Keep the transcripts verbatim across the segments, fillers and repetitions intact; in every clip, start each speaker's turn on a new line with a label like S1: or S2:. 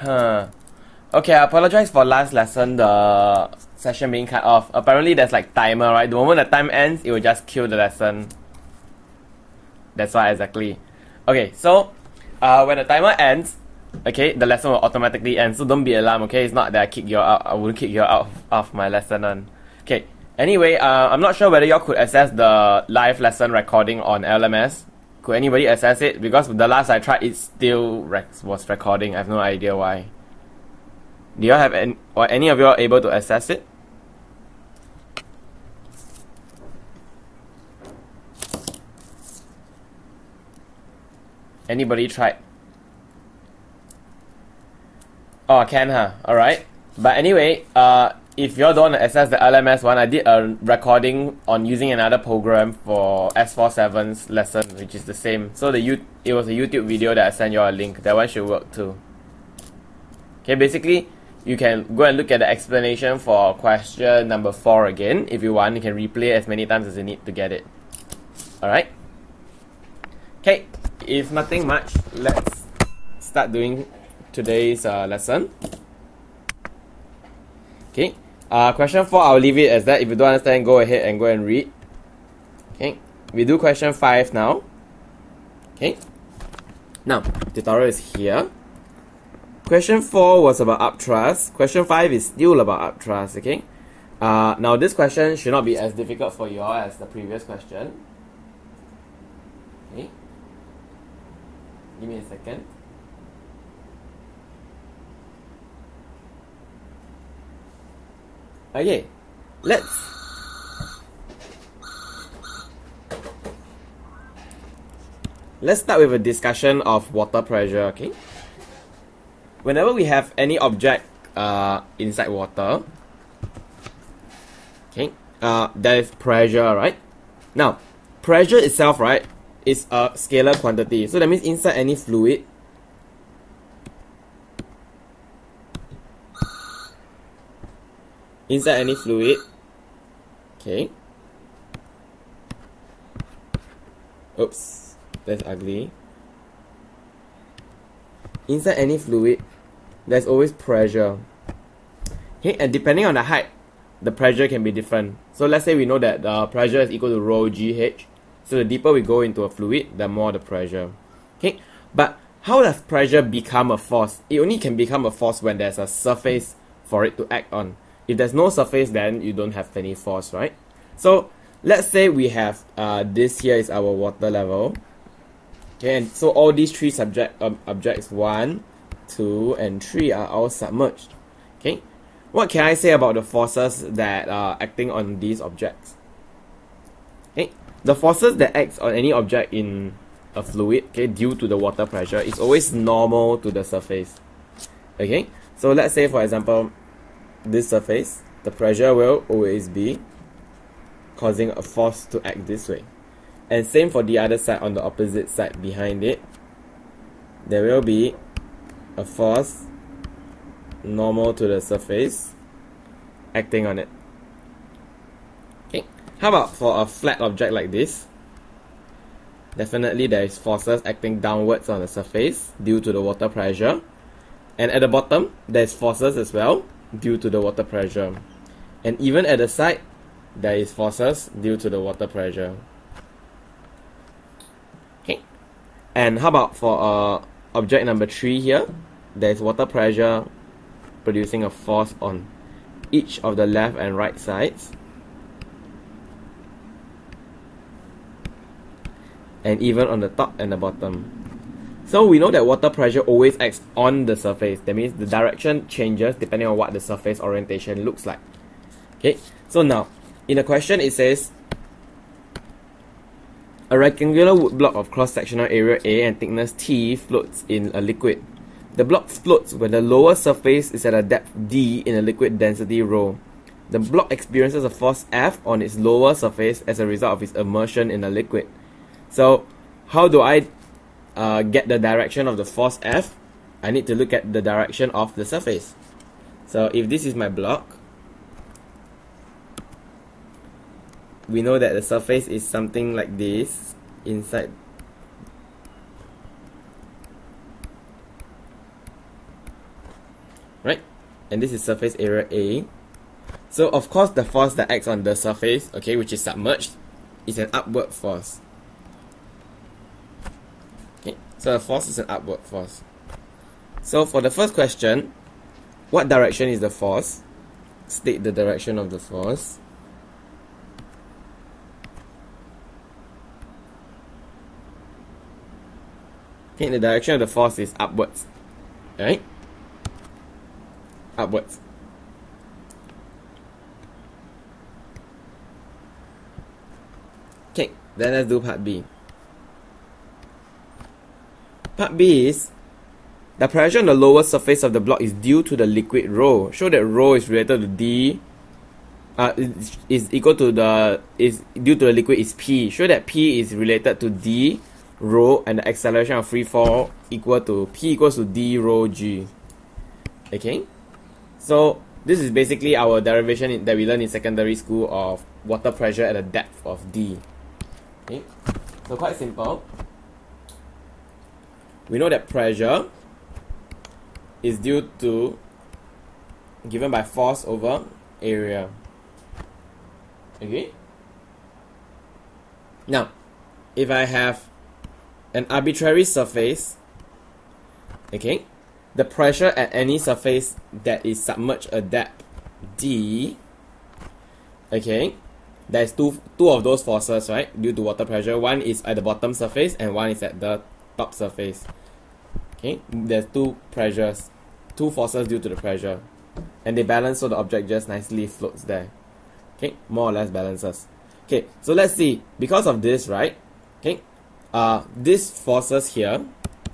S1: Huh. Okay, I apologize for last lesson, the session being cut off. Apparently there's like timer, right? The moment the time ends, it will just kill the lesson. That's why exactly. Okay, so uh, when the timer ends, okay, the lesson will automatically end. So don't be alarmed, okay? It's not that I kick you out. I wouldn't kick you out of my lesson on. Okay. Anyway, uh, I'm not sure whether y'all could access the live lesson recording on L M S. Could anybody access it? Because the last I tried, it still rec was recording. I have no idea why. Do y'all have any, or any of y'all able to access it? Anybody tried? Oh, I can, huh? Alright. But anyway, uh, if y'all don't want to access the L M S one, I did a recording on using another program for S forty-seven's lesson, which is the same. So the U it was a YouTube video that I sent y'all a link. That one should work too. Okay, basically, you can go and look at the explanation for question number four again. If you want, you can replay as many times as you need to get it. Alright? Okay, if nothing much, let's start doing today's uh, lesson. Okay, uh, question four, I'll leave it as that. If you don't understand, go ahead and go and read. Okay, we do question five now. Okay, now, tutorial is here. Question four was about upthrust. Question five is still about upthrust, okay? Uh, now, this question should not be as difficult for you all as the previous question. Okay, give me a second. Okay, let's let's start with a discussion of water pressure, okay? Whenever we have any object uh, inside water, okay, uh, there is pressure, right? Now, pressure itself, right, is a scalar quantity. So that means inside any fluid, inside any fluid, okay, oops, that's ugly. Inside any fluid, there's always pressure. Okay, and depending on the height, the pressure can be different. So let's say we know that the pressure is equal to rho G H. So the deeper we go into a fluid, the more the pressure. Okay, but how does pressure become a force? It only can become a force when there's a surface for it to act on. If there's no surface, then you don't have any force, right? So let's say we have uh, this here is our water level. Okay, and so all these three subject um, objects one, two, and three are all submerged. Okay, what can I say about the forces that are acting on these objects? Okay, the forces that act on any object in a fluid, okay, due to the water pressure, is always normal to the surface. Okay, so let's say for example, this surface, the pressure will always be causing a force to act this way. And same for the other side, on the opposite side behind it, there will be a force normal to the surface acting on it. Okay, how about for a flat object like this? Definitely there is forces acting downwards on the surface due to the water pressure. And at the bottom, there's forces as well due to the water pressure. And even at the side, there is forces due to the water pressure. Okay. And how about for uh, object number three here? There is water pressure producing a force on each of the left and right sides. And even on the top and the bottom. So we know that water pressure always acts on the surface. That means the direction changes depending on what the surface orientation looks like. Okay, so now in the question it says a rectangular wood block of cross-sectional area A and thickness T floats in a liquid. The block floats when the lower surface is at a depth D in a liquid density rho. The block experiences a force F on its lower surface as a result of its immersion in the liquid. So how do I uh, get the direction of the force F? I need to look at the direction of the surface. So if this is my block, we know that the surface is something like this inside. and this is surface area A. So of course the force that acts on the surface, okay, which is submerged, is an upward force. Okay, so the force is an upward force. So for the first question, what direction is the force? State the direction of the force. Okay, the direction of the force is upwards. Right? Upwards. Okay, then let's do part B. Part B is the pressure on the lower surface of the block is due to the liquid rho. Show that rho is related to D. Uh, is, is equal to the is due to the liquid is P. Show that P is related to D rho and the acceleration of free fall equal to P equals to D rho G. Okay, so this is basically our derivation in, that we learned in secondary school of water pressure at a depth of D. Okay, so quite simple. We know that pressure is due to given by force over area. Okay. Now, if I have an arbitrary surface, okay, the pressure at any surface that is submerged at depth D, okay, there's two two of those forces, right, due to water pressure. One is at the bottom surface and one is at the top surface. Okay, there's two pressures, two forces due to the pressure, and they balance so the object just nicely floats there. Okay, more or less balances. Okay, so let's see, because of this, right, okay, uh, these forces here,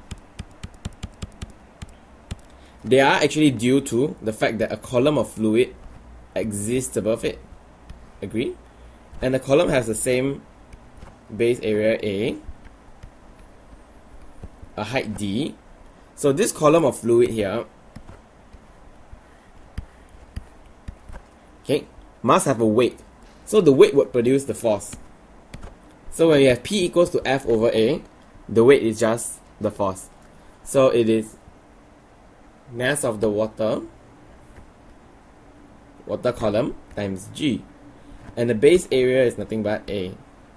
S1: they are actually due to the fact that a column of fluid exists above it. Agree? And the column has the same base area A, a height D. So this column of fluid here, okay, must have a weight. So the weight would produce the force. So when you have P equals to F over A, the weight is just the force. So it is mass of the water, water column, times G. And the base area is nothing but A.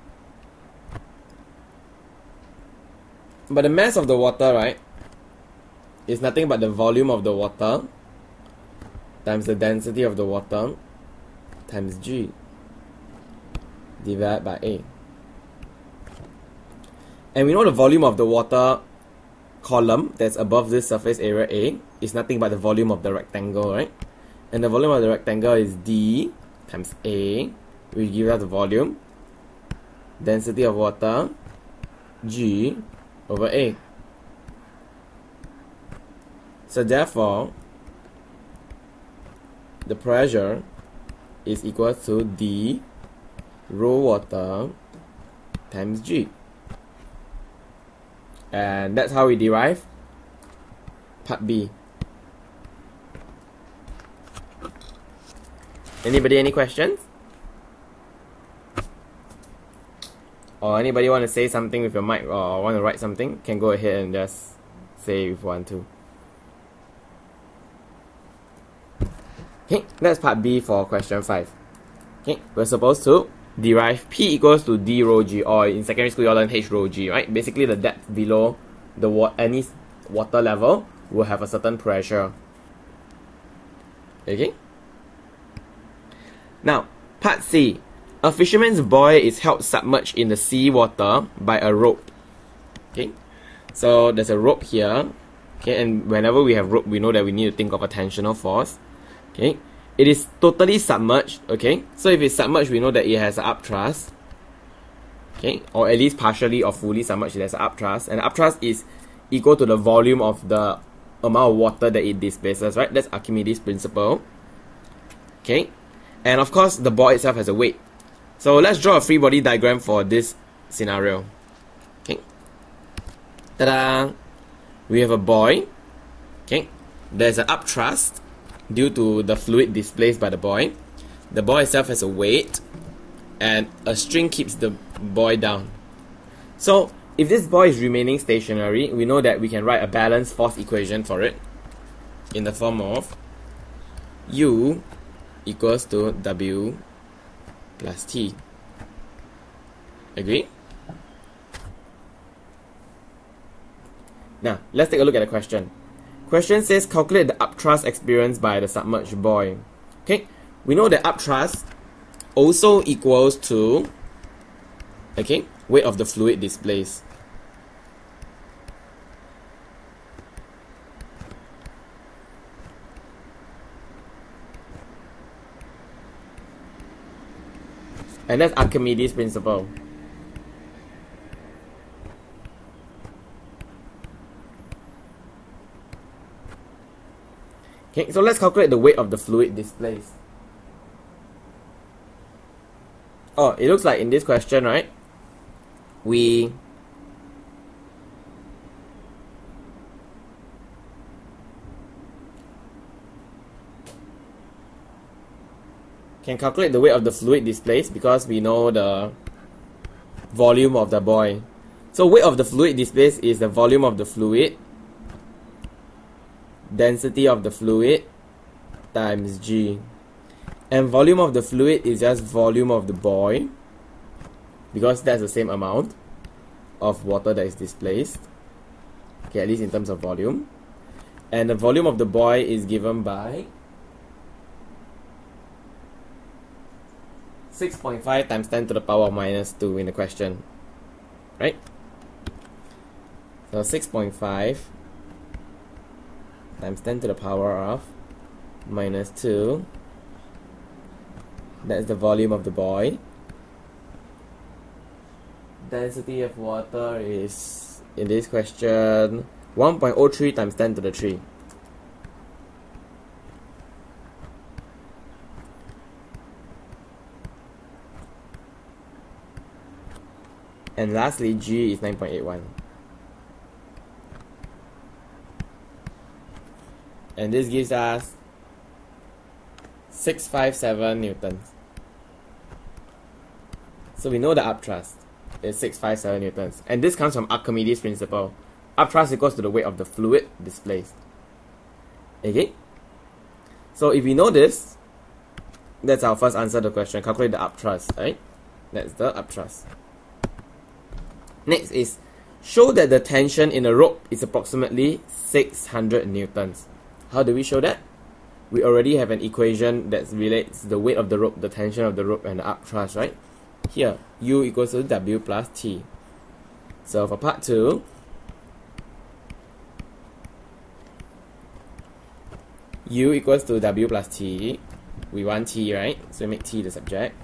S1: But the mass of the water, right, is nothing but the volume of the water times the density of the water times G divided by A. And we know the volume of the water column that's above this surface area A is nothing but the volume of the rectangle, right? And the volume of the rectangle is D times A, which gives us the volume, density of water, G over A. So therefore, the pressure is equal to D rho water times G. And that's how we derive part B. Anybody any questions? Or anybody want to say something with your mic or want to write something? Can go ahead and just say if you want to. Okay, that's part B for question five. Okay, we're supposed to derive P equals to D rho G, or in secondary school you all learn H rho G, right? Basically the depth below the wa any water level will have a certain pressure. Okay? Now, part C. A fisherman's buoy is held submerged in the sea water by a rope. Okay? So there's a rope here. Okay, and whenever we have rope, we know that we need to think of a tensional force. Okay? It is totally submerged, okay? So if it's submerged, we know that it has an upthrust. Okay? Or at least partially or fully submerged, it has an upthrust. And the upthrust is equal to the volume of the amount of water that it displaces, right? That's Archimedes' principle. Okay? And of course, the buoy itself has a weight. So let's draw a free body diagram for this scenario. Okay? Ta-da! We have a buoy. Okay? There's an upthrust due to the fluid displaced by the buoy. The buoy itself has a weight, and a string keeps the buoy down. So if this buoy is remaining stationary, we know that we can write a balanced force equation for it in the form of U equals to W plus T. Agree? Now, let's take a look at the question. Question says calculate the upthrust experienced by the submerged buoy. Okay, we know that upthrust also equals to, okay, weight of the fluid displaced. And that's Archimedes' principle. Okay, so let's calculate the weight of the fluid displaced. Oh, it looks like in this question, right, we can calculate the weight of the fluid displaced because we know the volume of the buoy. So weight of the fluid displaced is the volume of the fluid, density of the fluid times G. And volume of the fluid is just volume of the buoy, because that's the same amount of water that is displaced. Okay, at least in terms of volume. And the volume of the buoy is given by six point five times ten to the power of minus two in the question. Right? So six point five times ten to the power of minus two. That's the volume of the buoy. Density of water is, in this question, one point zero three times ten to the three. And lastly, G is nine point eight one. And this gives us six hundred fifty-seven newtons. So we know the upthrust is six hundred fifty-seven newtons. And this comes from Archimedes' principle. Upthrust equals to the weight of the fluid displaced. Okay? So if we know this, that's our first answer to the question. Calculate the upthrust, right? That's the upthrust. Next is, show that the tension in a rope is approximately six hundred newtons. How do we show that? We already have an equation that relates the weight of the rope, the tension of the rope, and the upthrust, right? Here, U equals to W plus T. So for part two, U equals to W plus T. We want T, right? So we make T the subject.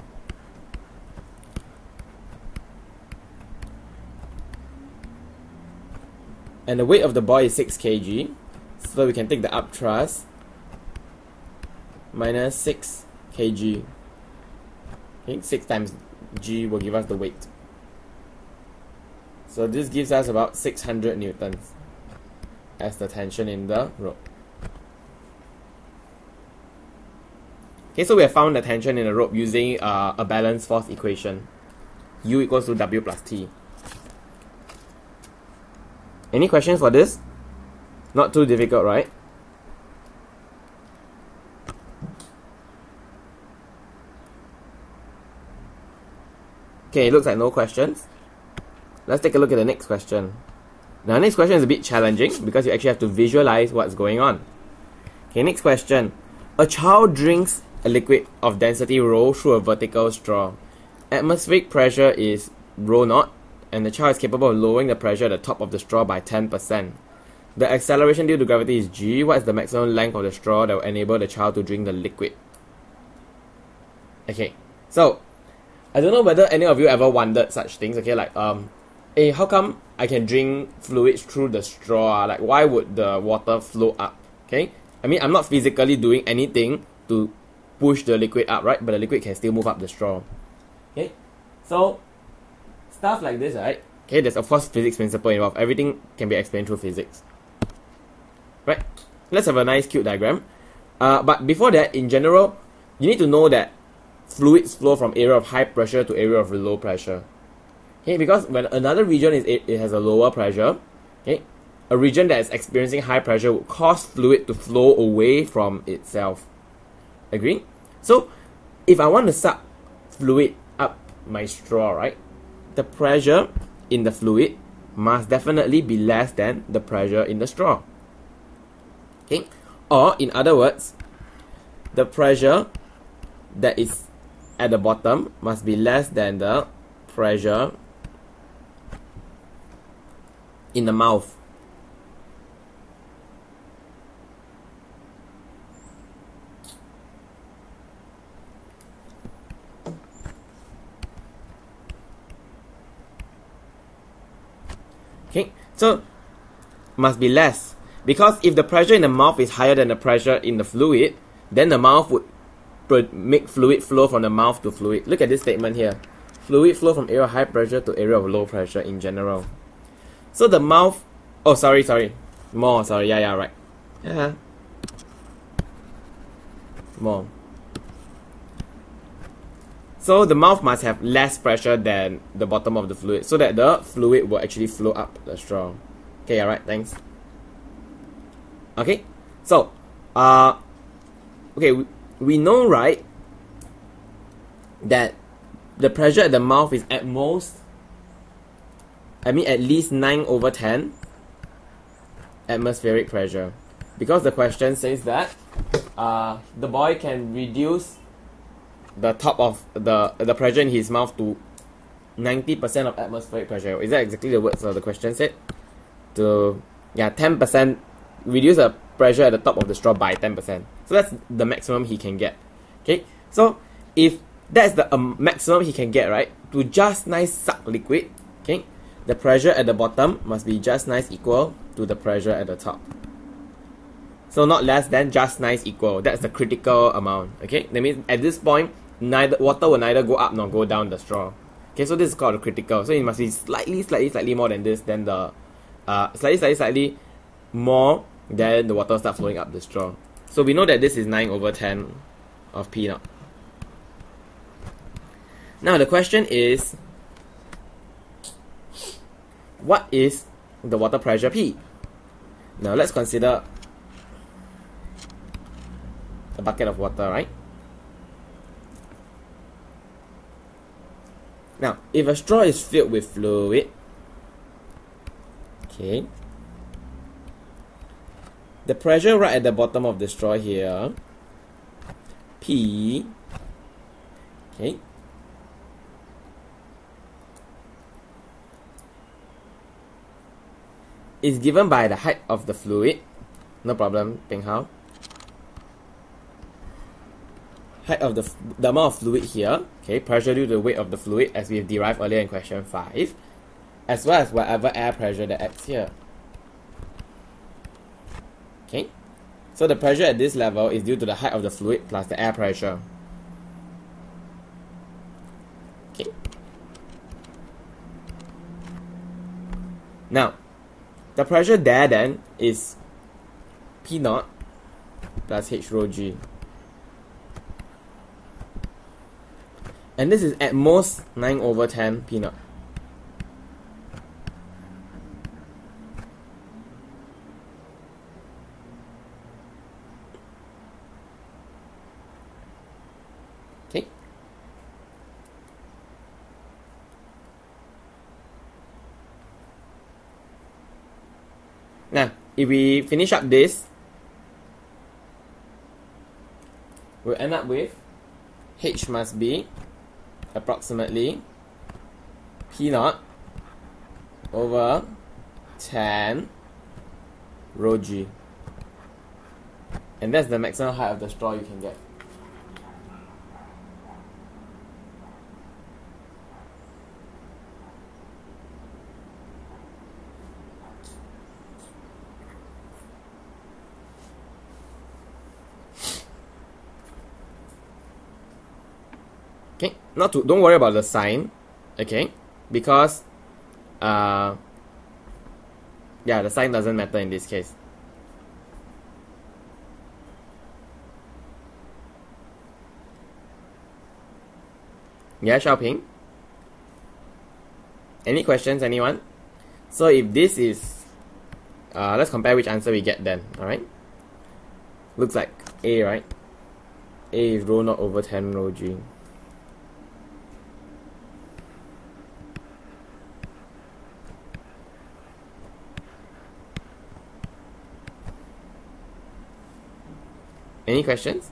S1: And the weight of the buoy is six kilograms. So we can take the upthrust minus six kilograms. Okay, six times G will give us the weight. So this gives us about six hundred newtons as the tension in the rope. Okay, so we have found the tension in the rope using uh, a balance force equation. U equals to W plus T. Any questions for this? Not too difficult, right? Okay, it looks like no questions. Let's take a look at the next question. Now, the next question is a bit challenging because you actually have to visualize what's going on. Okay, next question. A child drinks a liquid of density rho through a vertical straw. Atmospheric pressure is rho naught, and the child is capable of lowering the pressure at the top of the straw by ten percent. The acceleration due to gravity is G. What is the maximum length of the straw that will enable the child to drink the liquid? Okay, so I don't know whether any of you ever wondered such things. Okay, like um, hey, how come I can drink fluids through the straw? Like, why would the water flow up? Okay, I mean, I'm not physically doing anything to push the liquid up, right? But the liquid can still move up the straw. Okay, so stuff like this, right? Okay, there's of course physics principle involved. Everything can be explained through physics, right? Let's have a nice cute diagram. Uh, but before that, in general, you need to know that fluids flow from area of high pressure to area of low pressure. Okay, because when another region is it has a lower pressure, okay, a region that is experiencing high pressure will cause fluid to flow away from itself. Agree? So if I want to suck fluid up my straw, right, the pressure in the fluid must definitely be less than the pressure in the straw. Okay? Or in other words, the pressure that is at the bottom must be less than the pressure in the mouth. Okay, so must be less, because if the pressure in the mouth is higher than the pressure in the fluid, then the mouth would make fluid flow from the mouth to fluid. Look at this statement here. Fluid flow from area of high pressure to area of low pressure in general. So the mouth, oh sorry, sorry, more, sorry, yeah, yeah, right. Yeah. More. So the mouth must have less pressure than the bottom of the fluid, so that the fluid will actually flow up the straw. Okay, alright, thanks. Okay, so, uh, okay, we, we know, right, that the pressure at the mouth is at most, I mean at least nine over ten atmospheric pressure. Because the question says that uh, the boy can reduce the top of the the pressure in his mouth to ninety percent of atmospheric pressure. Is that exactly the words of the question said? To, yeah, ten percent, reduce the pressure at the top of the straw by ten percent. So that's the maximum he can get. Okay, so if that's the um, maximum he can get, right, to just nice suck liquid, okay, the pressure at the bottom must be just nice equal to the pressure at the top. So not less than, just nice equal. That's the critical amount. Okay, that means at this point, neither water will neither go up nor go down the straw. Okay, so this is called the critical. So it must be slightly, slightly, slightly more than this, than the uh, slightly, slightly, slightly more than the water start flowing up the straw. So we know that this is nine over ten of P naught. Now the question is, what is the water pressure P? Now let's consider a bucket of water, right? Now, if a straw is filled with fluid, okay, the pressure right at the bottom of the straw here, P, okay, is given by the height of the fluid. No problem, Peng Hao. Height of the, the amount of fluid here, okay, pressure due to the weight of the fluid as we've derived earlier in question five, as well as whatever air pressure that acts here. Okay, so the pressure at this level is due to the height of the fluid plus the air pressure. Okay. Now, the pressure there then is P naught plus H rho G. And this is at most nine over ten P naught. Okay. Now, if we finish up this, we'll end up with H must be approximately P naught over ten rho G. And that's the maximum height of the straw you can get. Okay, not to don't worry about the sign, okay, because uh yeah, the sign doesn't matter in this case. Yeah, Xiaoping? Any questions, anyone? So if this is uh let's compare which answer we get then, alright? Looks like A, right? A is rho naught over ten rho G. Any questions?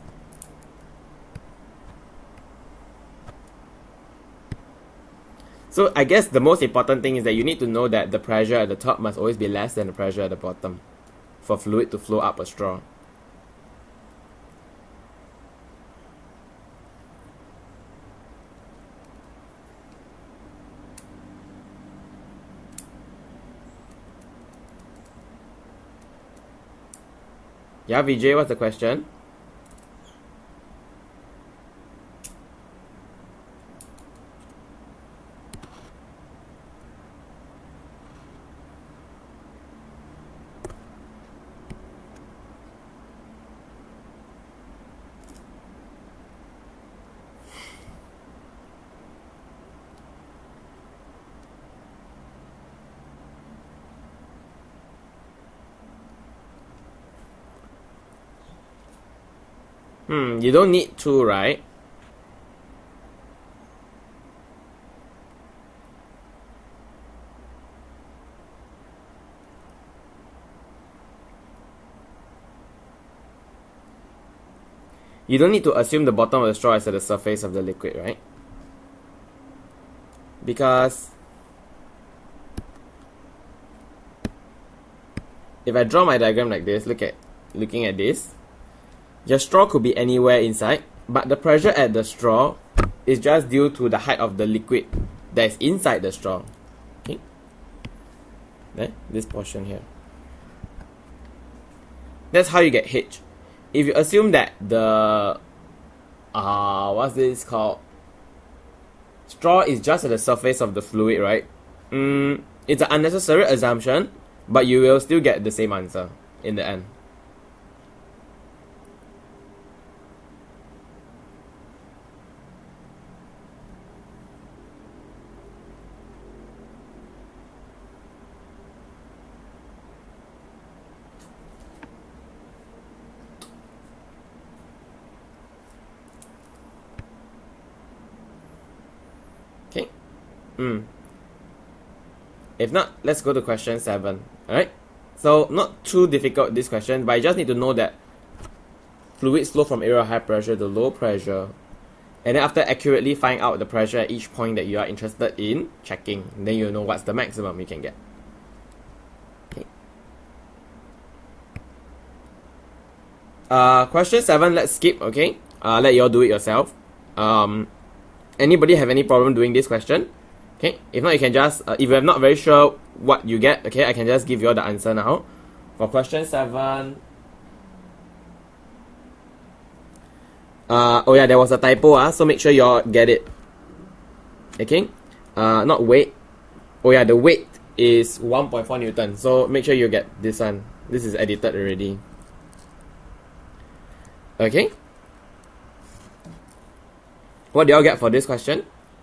S1: So I guess the most important thing is that you need to know that the pressure at the top must always be less than the pressure at the bottom for fluid to flow up a straw. Yeah, Vijay, what's the question? Hmm, you don't need to, right? You don't need to assume the bottom of the straw is at the surface of the liquid, right? Because if I draw my diagram like this, look at looking at this, your straw could be anywhere inside, but the pressure at the straw is just due to the height of the liquid that is inside the straw. Okay, there, this portion here. That's how you get H. If you assume that the uh what's this called, straw is just at the surface of the fluid, right? Mm, it's an unnecessary assumption, but you will still get the same answer in the end. Okay. Mm. If not, let's go to question seven. Alright? So, not too difficult this question, but I just need to know that fluids flow from area of high pressure to low pressure. And then after accurately find out the pressure at each point that you are interested in checking, then you know what's the maximum you can get. Okay. Uh, question seven, let's skip, okay? Uh, let you all do it yourself. Um, anybody have any problem doing this question? Okay, if not, you can just, uh, if you're not very sure what you get, okay, I can just give you all the answer now. For question seven, uh, oh yeah, there was a typo, uh, so make sure you all get it. Okay, uh, not weight. Oh yeah, the weight is one point four Newton, so make sure you get this one. This is edited already. Okay. What do y'all get for this question?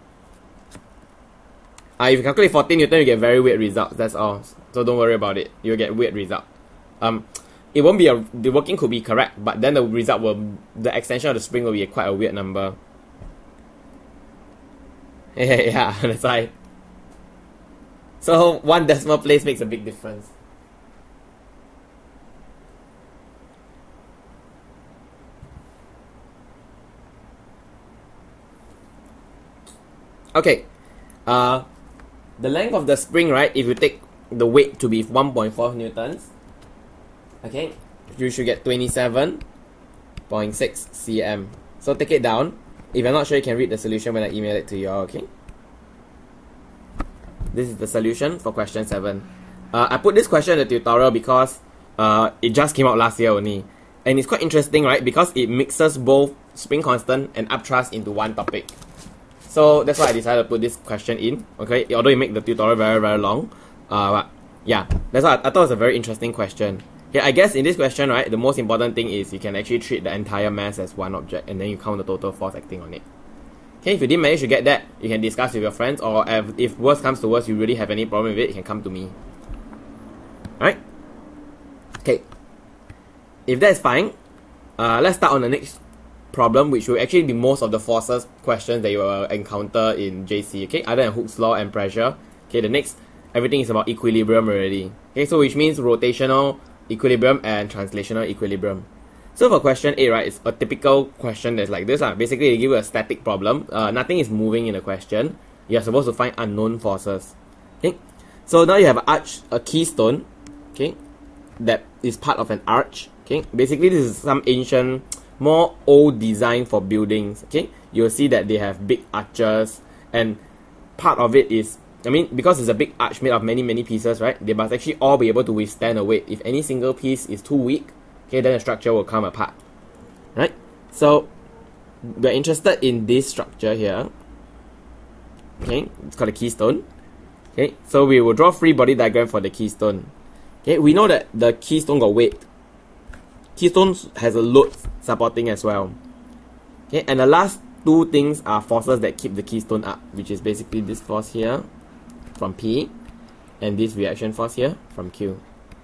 S1: Uh, if you calculate fourteen Newton, you get very weird results. That's all. So don't worry about it. You'll get weird result. Um, it won't be a. The working could be correct, but then the result will. The extension of the spring will be a, quite a weird number. Yeah, yeah, that's why. So one decimal place makes a big difference. Okay. Uh. The length of the spring, right, if you take the weight to be one point four newtons, okay, you should get twenty-seven point six centimeters. So take it down. If you're not sure, you can read the solution when I email it to you all, okay? This is the solution for question seven. Uh, I put this question in the tutorial because uh, it just came out last year only. And it's quite interesting, right, because it mixes both spring constant and upthrust into one topic. So that's why I decided to put this question in, okay? Although it make the tutorial very, very long. Uh, but yeah, that's why I, I thought it was a very interesting question. Okay, I guess in this question, right, the most important thing is you can actually treat the entire mass as one object and then you count the total force acting on it. Okay, if you didn't manage to get that, you can discuss with your friends, or if, if worse comes to worse, you really have any problem with it, you can come to me. Alright? Okay. If that's fine, uh, let's start on the next problem, which will actually be most of the forces questions that you will encounter in J C, okay, other than Hooke's law and pressure. Okay, the next, everything is about equilibrium already. Okay, so which means rotational equilibrium and translational equilibrium. So for question eight, right, it's a typical question that's like this. Uh. Basically, they give you a static problem. Uh, nothing is moving in the question. You're supposed to find unknown forces. Okay, so now you have an arch, a keystone, okay, that is part of an arch. Okay, basically this is some ancient, more old design for buildings. Okay, you'll see that they have big arches, and part of it is, I mean, because it's a big arch made of many many pieces, right, they must actually all be able to withstand a weight. If any single piece is too weak, okay, then the structure will come apart, right? So we're interested in this structure here. Okay, it's called a keystone. Okay, so we will draw free body diagram for the keystone. Okay, we know that the keystone got weight. Keystone has a load supporting as well. Okay, and the last two things are forces that keep the keystone up, which is basically this force here from P and this reaction force here from Q.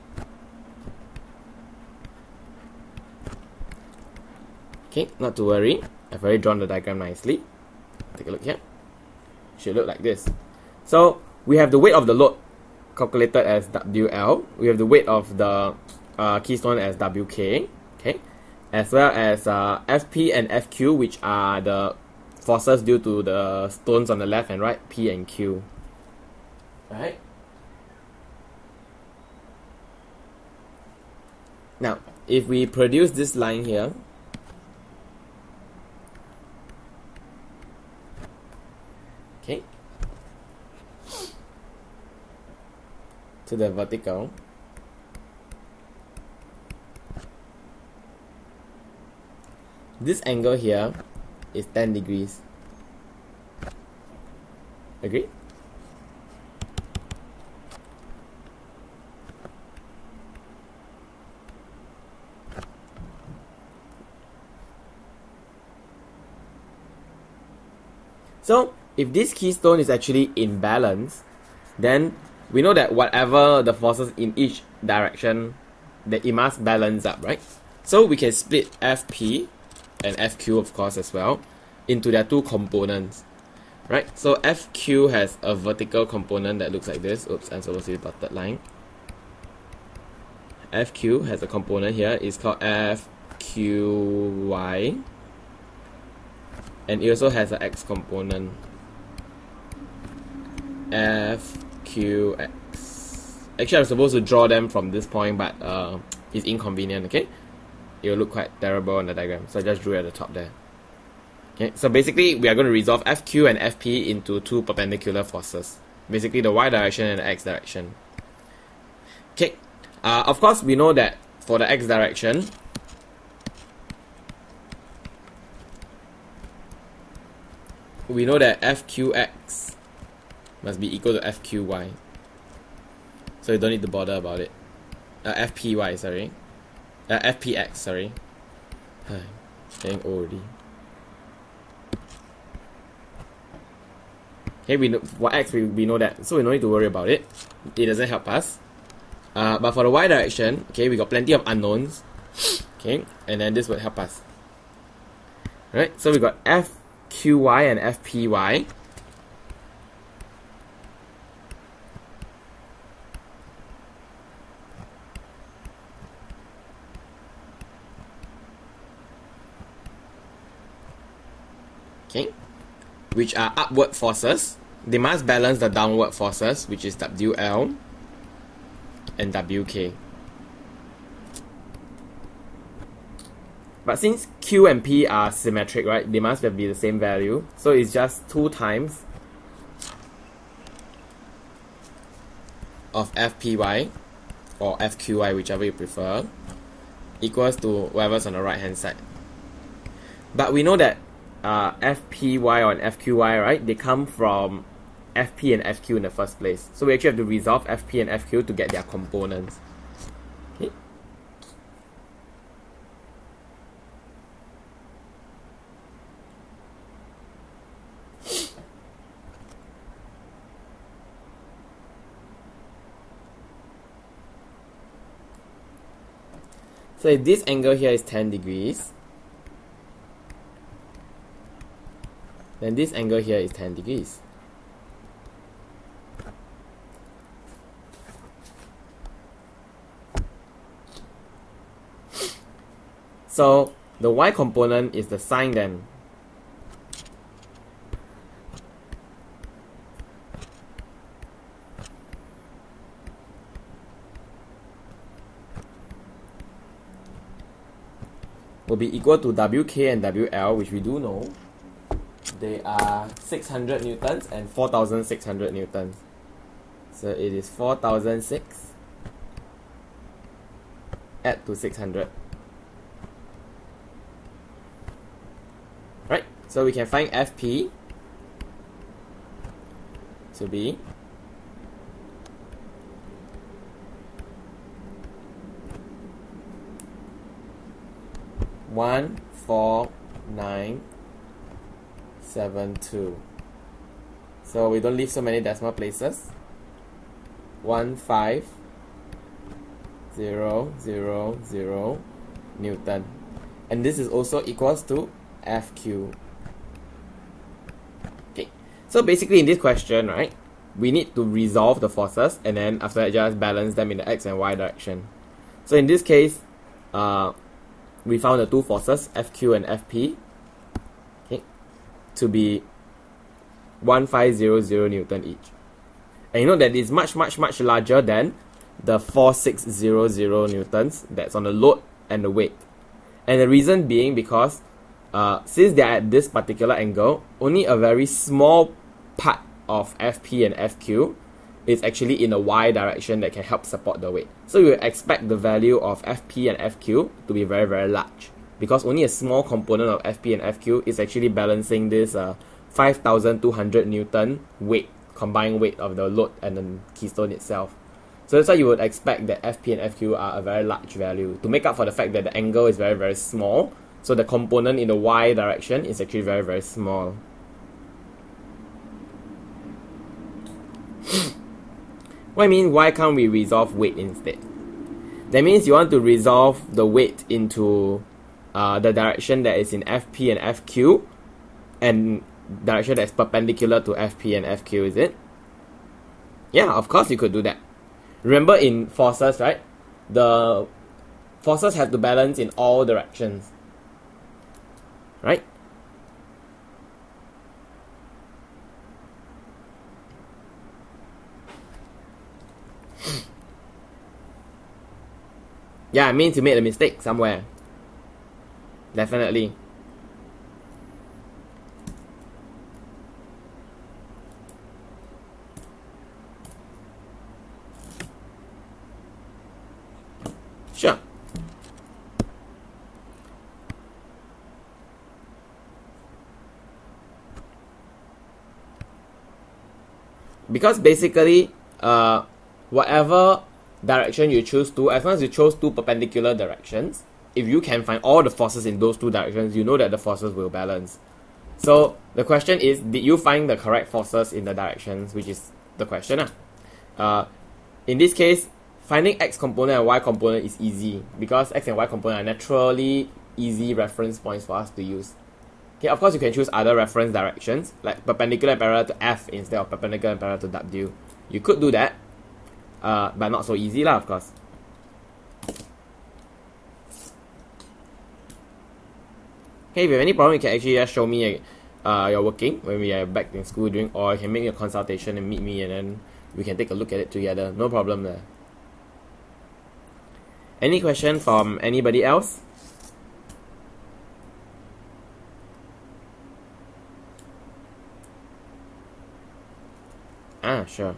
S1: Okay, not to worry, I've already drawn the diagram nicely. Take a look here. Should look like this. So we have the weight of the load calculated as W L. We have the weight of the uh, keystone as W K. Okay, as well as uh, F P and F Q, which are the forces due to the stones on the left and right, P and Q. Right. Now, if we produce this line here, okay, to the vertical, this angle here is ten degrees. Agree? So if this keystone is actually in balance, then we know that whatever the forces in each direction, that it must balance up, right? So we can split F P and F Q, of course, as well, into their two components, right? So F Q has a vertical component that looks like this. Oops, I'm supposed to use dotted line. F Q has a component here. It's called F Q Y. And it also has an X component, F Q X. Actually, I'm supposed to draw them from this point, but uh, it's inconvenient, okay? It will look quite terrible on the diagram, so I just drew it at the top there. Okay, so basically, we are going to resolve F Q and F P into two perpendicular forces. Basically, the Y direction and the X direction. Okay, uh, of course, we know that for the X direction, we know that F Q X must be equal to F Q Y. So you don't need to bother about it. Uh, F P Y, sorry. Uh, F P X, sorry. Getting old already. Okay, we know for X we, we know that, so we don't need to worry about it. It doesn't help us. Uh, but for the Y direction, okay, we got plenty of unknowns. Okay, and then this would help us. Right, so we got F Q Y and F P Y. Okay, which are upward forces. They must balance the downward forces, which is W L and W K. But since Q and P are symmetric, right, they must be the same value. So it's just two times of F P Y or F Q Y, whichever you prefer, equals to whatever's on the right hand side. But we know that uh, F P Y or F Q Y, right, they come from F P and F Q in the first place. So we actually have to resolve F P and F Q to get their components. Okay. So if this angle here is ten degrees, then this angle here is ten degrees. So the y component is the sine then. Will be equal to W K and W L, which we do know. They are six hundred newtons and four thousand six hundred newtons. So it is four thousand six add to six hundred. Right, so we can find F P to be one four nine seven two. So we don't leave so many decimal places. One five zero zero zero Newton, and this is also equals to F Q. Okay, so basically in this question, right, we need to resolve the forces and then after that just balance them in the x and y direction. So in this case, uh, we found the two forces F Q and F P, okay, to be one five zero zero Newton each. And you know that it's much much much larger than the four six zero zero Newtons that's on the load and the weight. And the reason being because uh, since they are at this particular angle, only a very small part of F P and F Q is actually in the y direction that can help support the weight. So you expect the value of F P and F Q to be very very large, because only a small component of F P and F Q is actually balancing this uh, five thousand two hundred Newton weight, combined weight of the load and the keystone itself. So that's why you would expect that F P and F Q are a very large value to make up for the fact that the angle is very very small. So the component in the y direction is actually very very small. What I mean, why can't we resolve weight instead? That means you want to resolve the weight into uh, the direction that is in F P and F Q, and direction that is perpendicular to F P and F Q, is it? Yeah, of course you could do that. Remember in forces, right? The forces have to balance in all directions, right? Yeah, it means you made a mistake somewhere. Definitely. Sure. Because basically, uh, whatever direction you choose to, as long as you chose two perpendicular directions, if you can find all the forces in those two directions, you know that the forces will balance. So the question is, did you find the correct forces in the directions, which is the question. Uh. Uh, in this case, finding x component and y component is easy because x and y component are naturally easy reference points for us to use. Okay, of course you can choose other reference directions like perpendicular and parallel to F instead of perpendicular and parallel to W. You could do that, uh, but not so easy lah, of course. Okay, if you have any problem, you can actually just show me uh, your working when we are back in school doing, or you can make a consultation and meet me and then we can take a look at it together. No problem there. Any question from anybody else? Ah, sure.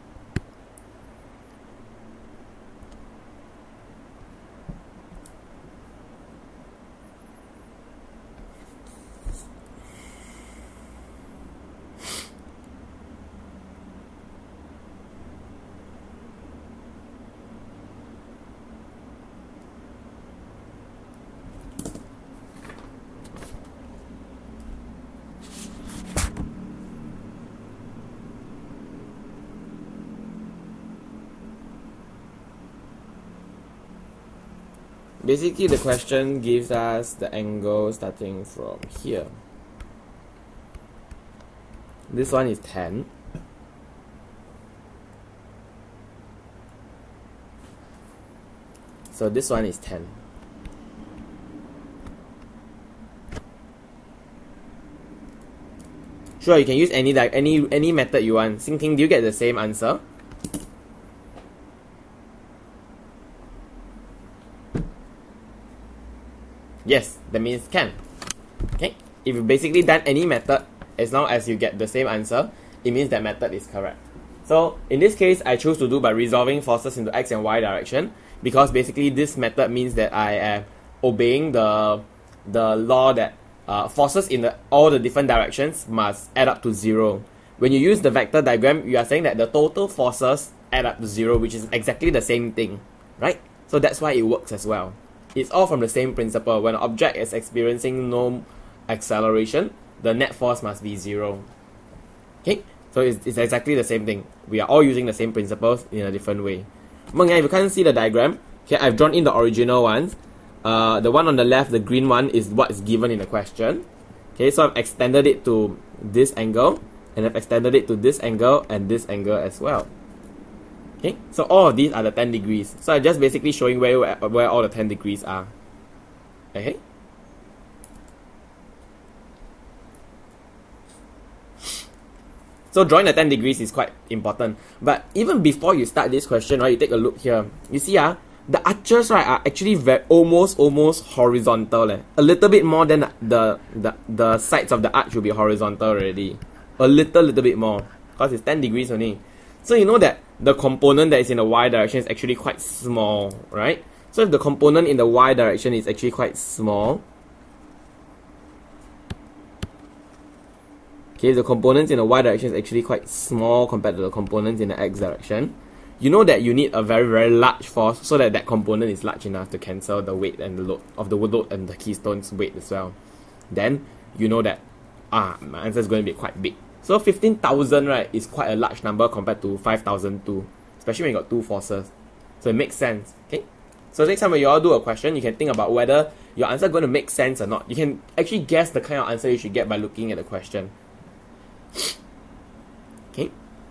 S1: Basically, the question gives us the angle starting from here. This one is ten. So this one is ten. Sure, you can use any like any any method you want. Xingting, do you get the same answer? Yes, that means can. Okay, if you basically done any method, as long as you get the same answer, it means that method is correct. So in this case, I choose to do by resolving forces into x and y direction, because basically this method means that I am obeying the the law that uh, forces in the, all the different directions must add up to zero. When you use the vector diagram, you are saying that the total forces add up to zero, which is exactly the same thing, right? So that's why it works as well. It's all from the same principle. When an object is experiencing no acceleration, the net force must be zero. Okay, so it's, it's exactly the same thing. We are all using the same principles in a different way. If you can't see the diagram, okay, I've drawn in the original ones. Uh, the one on the left, the green one, is what is given in the question. Okay, so I've extended it to this angle, and I've extended it to this angle and this angle as well. Okay, so all of these are the ten degrees. So I'm just basically showing where, where, where all the ten degrees are. Okay. So drawing the ten degrees is quite important. But even before you start this question, right, you take a look here. You see, ah, the arches, right, are actually very, almost, almost horizontal. Eh. A little bit more than the, the, the sides of the arch will be horizontal already. A little, little bit more. Because it's ten degrees only. So you know that the component that is in the y direction is actually quite small, right? So if the component in the y direction is actually quite small, okay, the components in the y direction is actually quite small compared to the components in the x direction, you know that you need a very, very large force so that that component is large enough to cancel the weight and the load of the load and the keystone's weight as well. Then you know that, ah, my answer is going to be quite big. So fifteen thousand, right, is quite a large number compared to five thousand two, especially when you got two forces. So it makes sense, okay? So next time when you all do a question, you can think about whether your answer is going to make sense or not. You can actually guess the kind of answer you should get by looking at the question. Okay.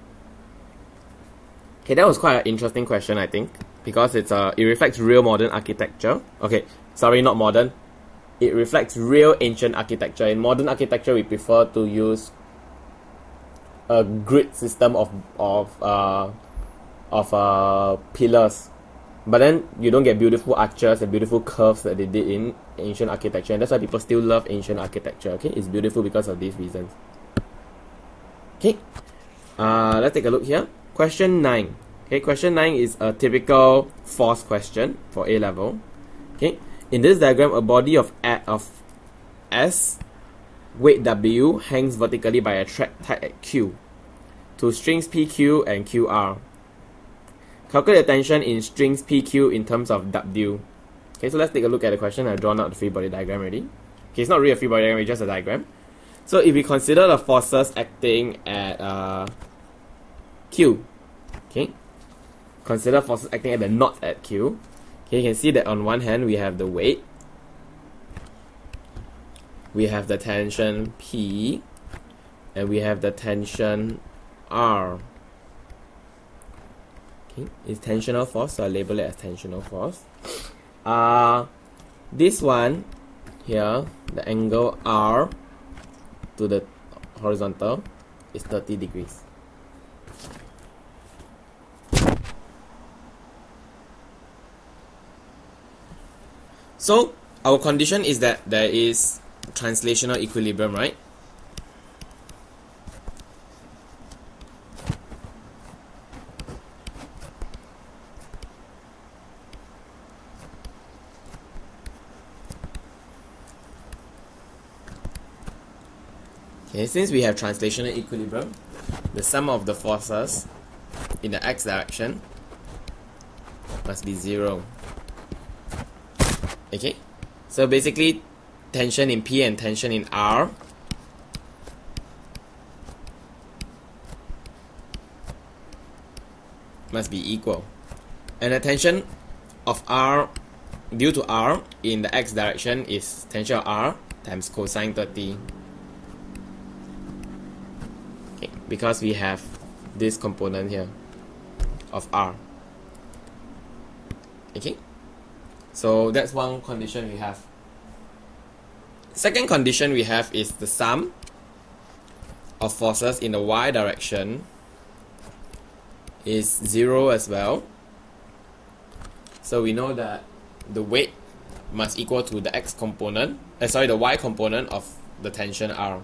S1: Okay, that was quite an interesting question, I think, because it's uh, it reflects real modern architecture. Okay, sorry, not modern. It reflects real ancient architecture. In modern architecture, we prefer to use a grid system of of uh of uh pillars, but then you don't get beautiful arches and beautiful curves that they did in ancient architecture, and that's why people still love ancient architecture. Okay, it's beautiful because of these reasons. Okay, uh, let's take a look here. Question nine. Okay, question nine is a typical force question for A level. Okay, in this diagram, a body of a of S, weight W, hangs vertically by a thread tied at Q to strings P Q and Q R. Calculate the tension in strings P Q in terms of W. Okay, so let's take a look at the question. I've drawn out the free body diagram already. Okay, it's not really a free body diagram, it's just a diagram. So if we consider the forces acting at uh, Q, okay, consider forces acting at the knot at Q. Okay, you can see that on one hand we have the weight, we have the tension P, and we have the tension R. Okay, it's tensional force, so I label it as tensional force. Uh, this one here, the angle R to the horizontal is thirty degrees. So our condition is that there is translational equilibrium, right? Okay, since we have translational equilibrium, the sum of the forces in the x direction must be zero. Okay, so basically tension in P and tension in R must be equal, and the tension of R due to R in the x direction is tension of R times cosine thirty. because we have this component here of R. Okay, so that's one condition we have. Second condition we have is the sum of forces in the y direction is zero as well. So we know that the weight must equal to the x component, uh, sorry, the y component of the tension R.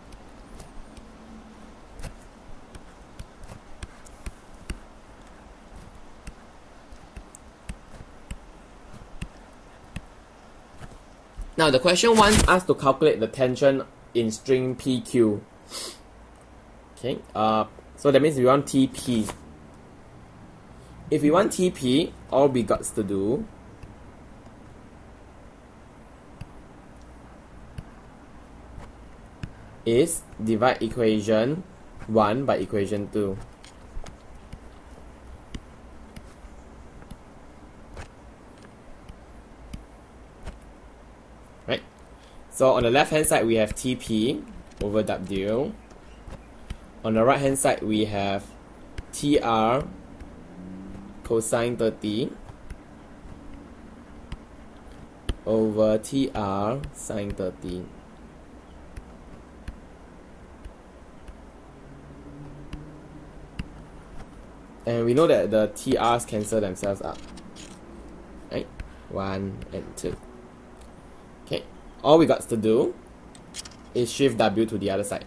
S1: Now the question wants us to calculate the tension in string P Q. Okay, uh, so that means we want T P. If we want T P, all we got to do is divide equation one by equation two. Right? So on the left hand side we have T P over W. On the right hand side we have T R cosine thirty over T R sine thirty. And we know that the T Rs cancel themselves up. Right? One and two. Okay. All we got to do is shift W to the other side.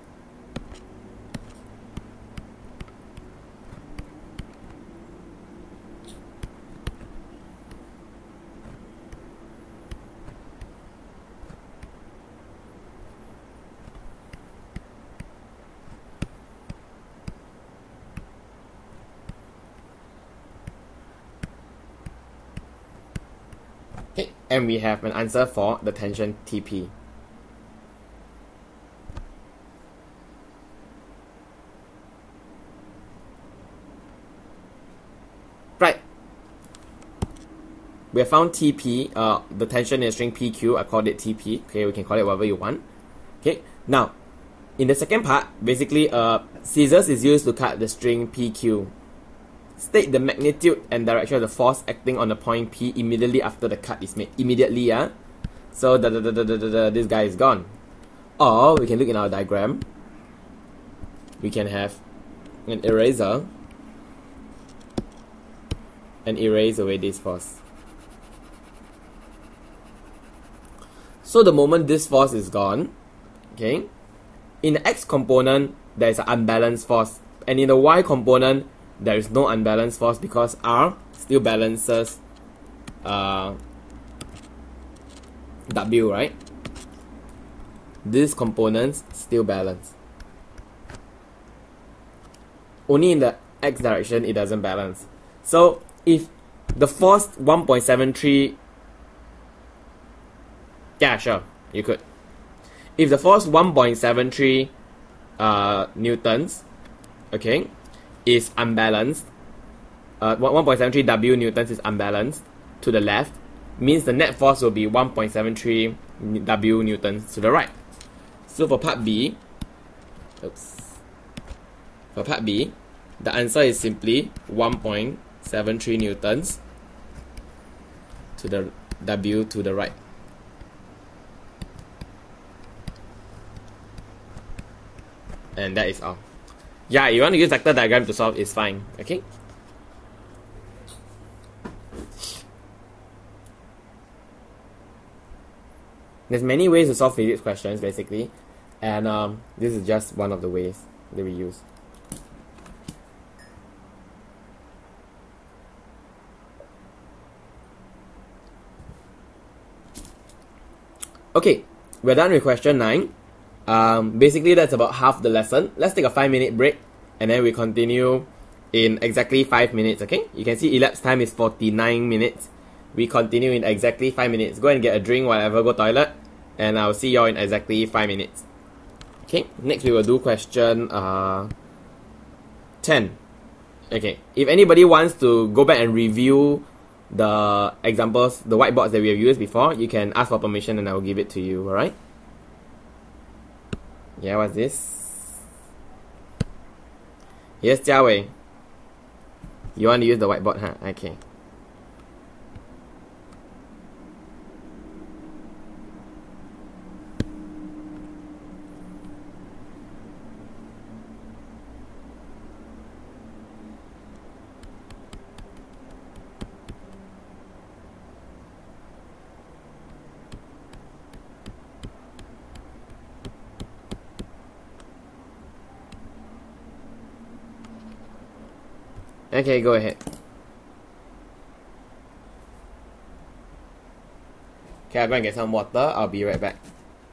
S1: Okay, and we have an answer for the tension T P. Right. We have found T P, uh, the tension in string P Q. I called it T P. Okay, we can call it whatever you want. Okay, now, in the second part, basically, uh, scissors is used to cut the string P Q. State the magnitude and direction of the force acting on the point P immediately after the cut is made. Immediately, yeah. So da, da, da, da, da, da, da, this guy is gone. Or we can look in our diagram. We can have an eraser and erase away this force. So the moment this force is gone, okay, in the x component there is an unbalanced force, and in the y component there is no unbalanced force because R still balances uh, W, right? These components still balance. Only in the x direction it doesn't balance. So if the force one point seven three, yeah, sure, you could. If the force one point seven three uh, newtons, okay, is unbalanced, uh, one point seven three W newtons is unbalanced to the left, means the net force will be one point seven three W newtons to the right. So for part B, oops, for part B, the answer is simply one point seven three newtons to the W to the right. And that is all. Yeah, you want to use vector diagram to solve, it's fine. Okay? There's many ways to solve physics questions, basically. And um, this is just one of the ways that we use. Okay, we're done with question nine. Um, basically, that's about half the lesson. Let's take a five minute break and then we continue in exactly five minutes, okay? You can see elapsed time is forty-nine minutes. We continue in exactly five minutes. Go and get a drink, whatever, go toilet, and I'll see y'all in exactly five minutes. Okay, next we will do question uh, ten. Okay, if anybody wants to go back and review the examples, the whiteboards that we have used before, you can ask for permission and I will give it to you, alright? Yeah, what's this? Yes, Jiawei. You want to use the whiteboard, huh? Okay. Okay, go ahead. Okay, I'm gonna get some water. I'll be right back.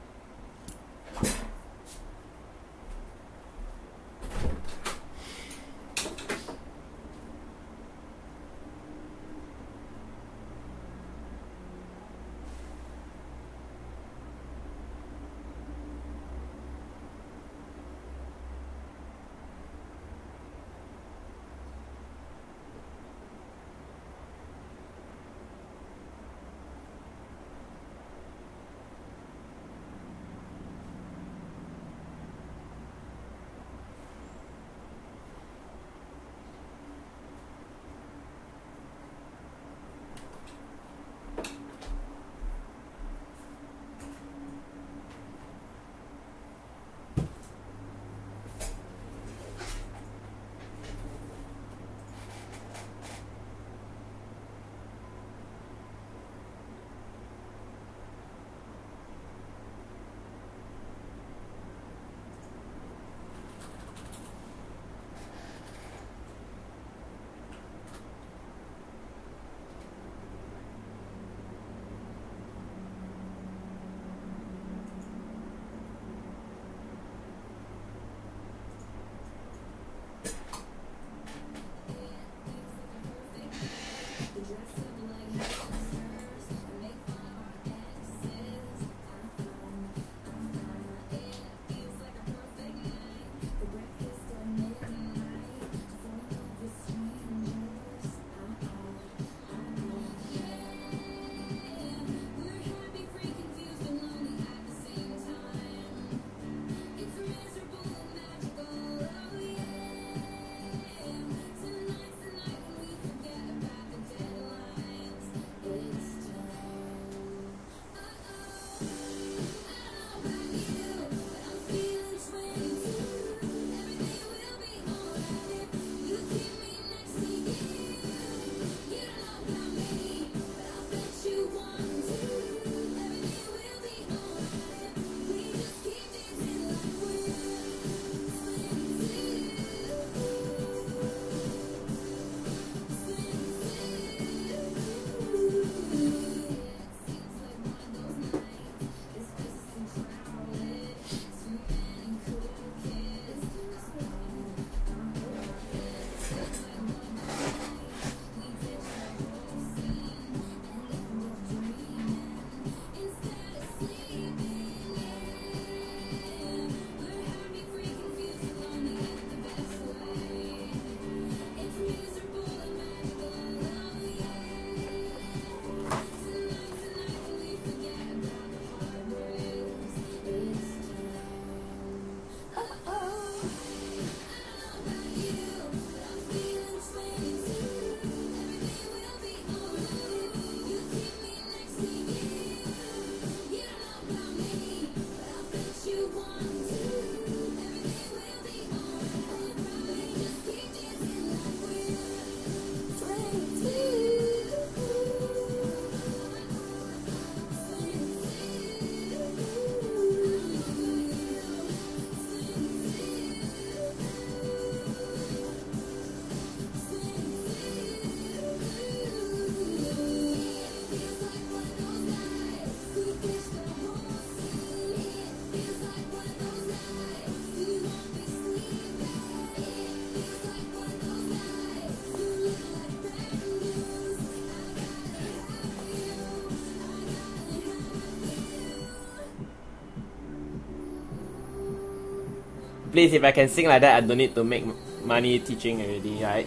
S1: Please, if I can sing like that, I don't need to make money teaching already, right?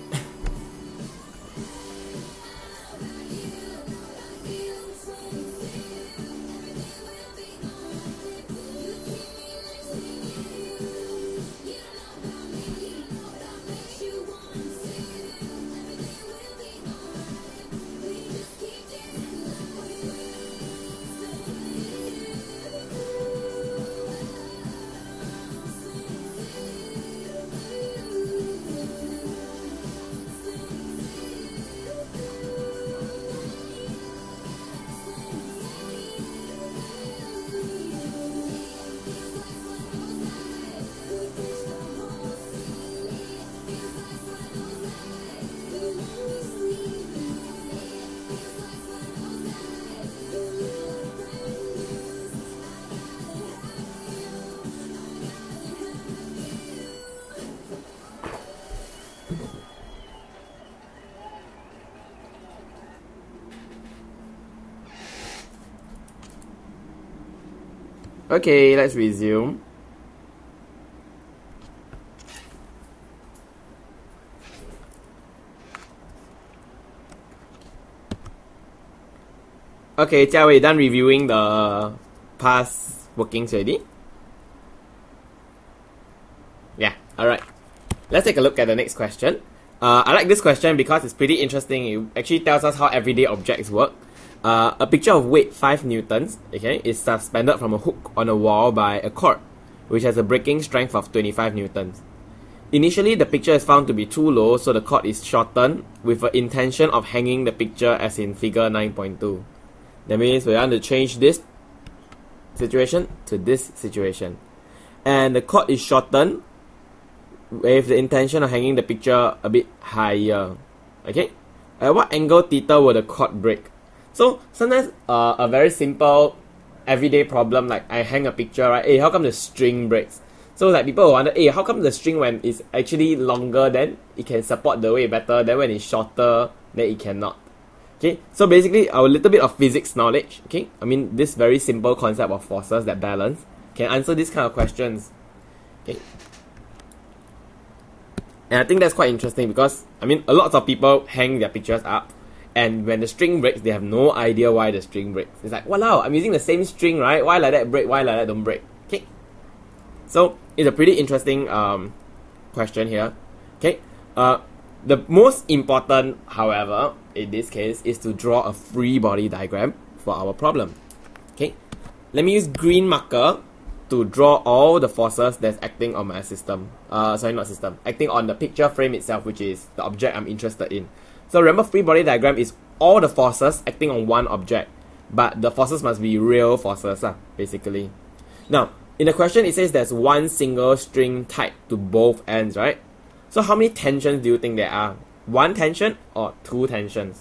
S1: Okay, let's resume. Okay, Jia Wei, done reviewing the past workings already? Yeah, alright. Let's take a look at the next question. Uh, I like this question because it's pretty interesting. It actually tells us how everyday objects work. Uh, a picture of weight five newtons, okay, is suspended from a hook on a wall by a cord, which has a breaking strength of twenty-five newtons. Initially, the picture is found to be too low, so the cord is shortened with the intention of hanging the picture as in figure nine point two. That means we want to change this situation to this situation. And the cord is shortened with the intention of hanging the picture a bit higher. Okay? At what angle theta will the cord break? So sometimes uh, a very simple everyday problem, like I hang a picture, right? Hey, how come the string breaks? So like people wonder, hey, how come the string when it's actually longer then it can support the weight better, then when it's shorter then it cannot. Okay, so basically our little bit of physics knowledge, okay, I mean this very simple concept of forces that balance can answer these kind of questions. Okay. And I think that's quite interesting because I mean a lot of people hang their pictures up, and when the string breaks they have no idea why the string breaks. It's like, wow, I'm using the same string, right? Why like that break? Why like that don't break? Okay. So it's a pretty interesting um question here. Okay. Uh the most important, however, in this case, is to draw a free body diagram for our problem. Okay, let me use green marker to draw all the forces that's acting on my system. Uh, sorry, not system. Acting on the picture frame itself, which is the object I'm interested in. So remember, free body diagram is all the forces acting on one object, but the forces must be real forces, uh, basically. Now, in the question, it says there's one single string tied to both ends, right? So how many tensions do you think there are? One tension or two tensions?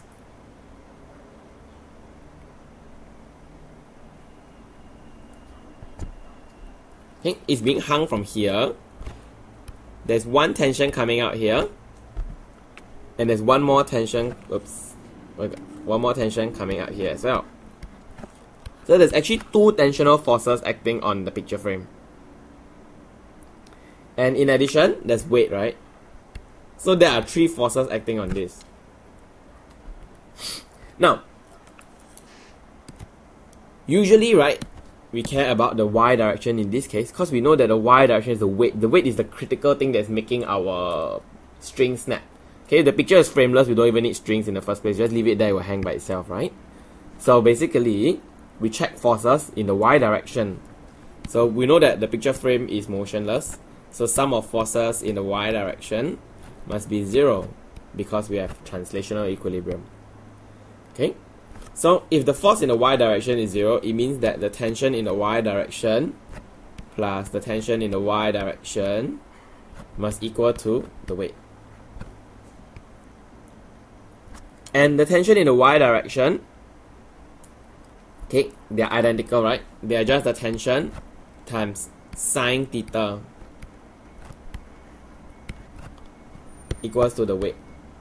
S1: Okay, it's being hung from here. There's one tension coming out here. And there's one more tension, oops, one more tension coming out here as well. So there's actually two tensional forces acting on the picture frame. And in addition, there's weight, right? So there are three forces acting on this. Now, usually, right, we care about the y direction in this case because we know that the y direction is the weight. The weight is the critical thing that's making our string snap. Okay, the picture is frameless, we don't even need strings in the first place. Just leave it there, it will hang by itself, right? So basically, we check forces in the y direction. So we know that the picture frame is motionless. So sum of forces in the y direction must be zero because we have translational equilibrium. Okay, so if the force in the y direction is zero, it means that the tension in the y direction plus the tension in the y direction must equal to the weight. And the tension in the y direction, okay, they are identical, right? They are just the tension times sine theta equals to the weight.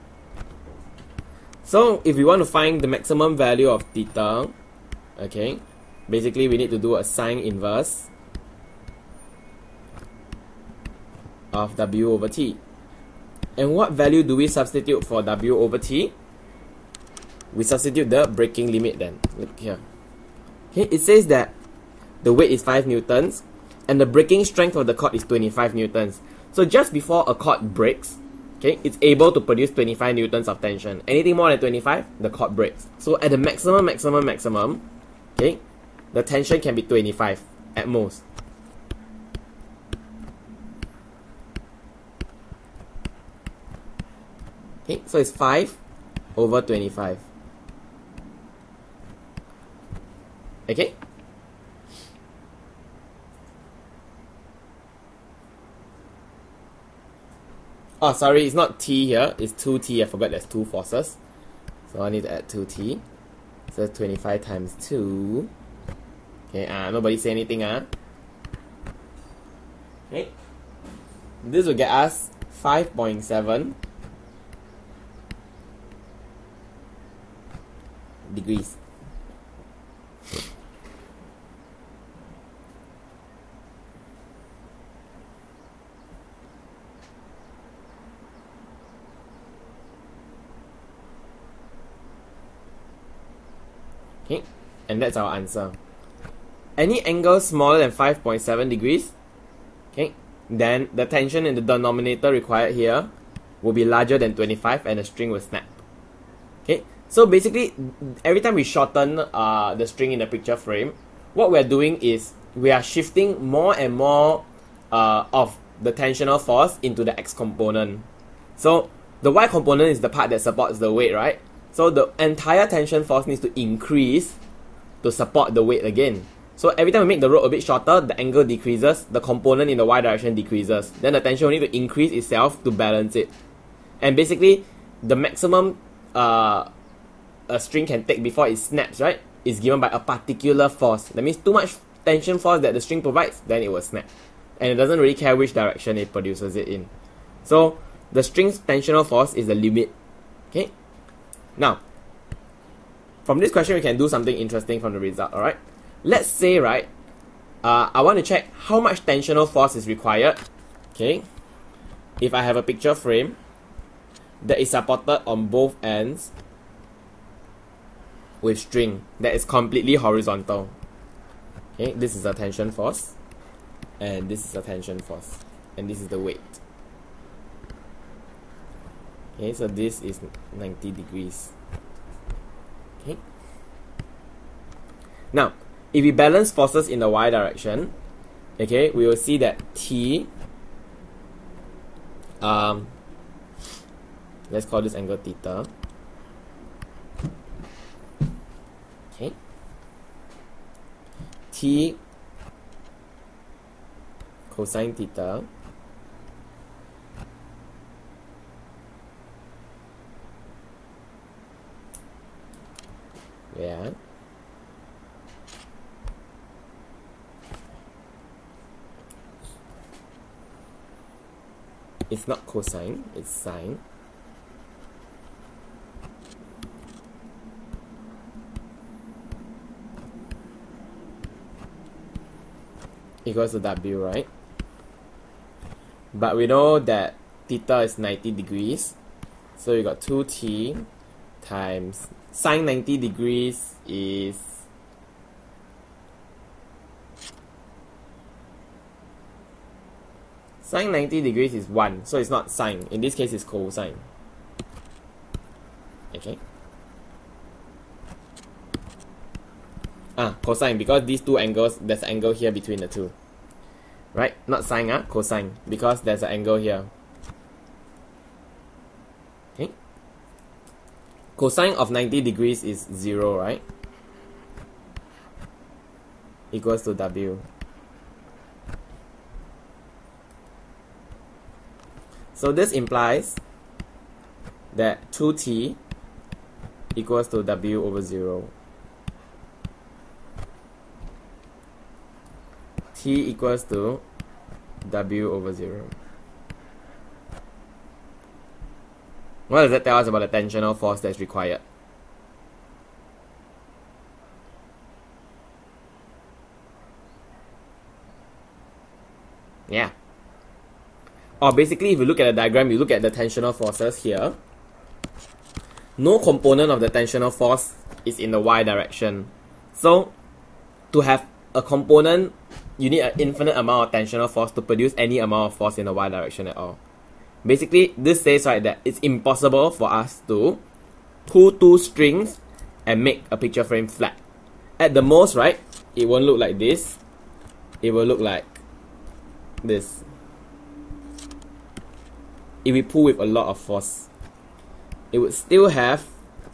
S1: So if we want to find the maximum value of theta, okay, basically we need to do a sine inverse of W over T. And what value do we substitute for W over T? We substitute the breaking limit then. Look here. Okay, it says that the weight is five newtons and the breaking strength of the cord is twenty-five newtons. So just before a cord breaks, okay, it's able to produce twenty-five newtons of tension. Anything more than twenty-five, the cord breaks. So at the maximum, maximum, maximum, okay, the tension can be twenty-five at most. Okay, so it's five over twenty-five. Okay? Oh, sorry, it's not T here, it's two T. I forgot there's two forces. So I need to add two T. So twenty-five times two. Okay, uh, nobody say anything, ah. Uh. Okay. This will get us five point seven degrees. Okay, and that's our answer. Any angle smaller than five point seven degrees, okay, then the tension in the denominator required here will be larger than twenty-five and the string will snap. Okay, so basically every time we shorten uh, the string in the picture frame, what we're doing is we are shifting more and more uh, of the tensional force into the x component. So the y component is the part that supports the weight, right? So the entire tension force needs to increase to support the weight again. So every time we make the rope a bit shorter, the angle decreases, the component in the y direction decreases. Then the tension will need to increase itself to balance it. And basically, the maximum uh, a string can take before it snaps, right, is given by a particular force. That means too much tension force that the string provides, then it will snap. And it doesn't really care which direction it produces it in. So the string's tensional force is the limit. Okay? Now, from this question we can do something interesting from the result, alright? Let's say, right, uh, I want to check how much tensional force is required, okay, if I have a picture frame that is supported on both ends with string that is completely horizontal. Okay, this is a tension force, and this is a tension force, and this is the weight. Okay, so this is ninety degrees. Okay. Now, if we balance forces in the y direction, okay, we will see that T, um, let's call this angle theta. Okay. T cosine theta yeah it's not cosine, it's sine. Equals to W, right? But we know that theta is ninety degrees, so you got two T times sine ninety degrees is sine ninety degrees is one, so it's not sine. In this case, it's cosine. Okay. Ah, cosine, because these two angles, there's an angle here between the two. Right? Not sine, ah, cosine, because there's an angle here. Okay. Cosine of ninety degrees is zero, right? Equals to W. So this implies that two T equals to W over zero. T equals to W over zero. What does that tell us about the tensional force that's required? Yeah. Or basically, if you look at the diagram, you look at the tensional forces here. No component of the tensional force is in the y direction. So, to have a component, you need an infinite amount of tensional force to produce any amount of force in the y direction at all. Basically, this says, right, that it's impossible for us to pull two strings and make a picture frame flat. At the most, right, it won't look like this. It will look like this. If we pull with a lot of force, it would still have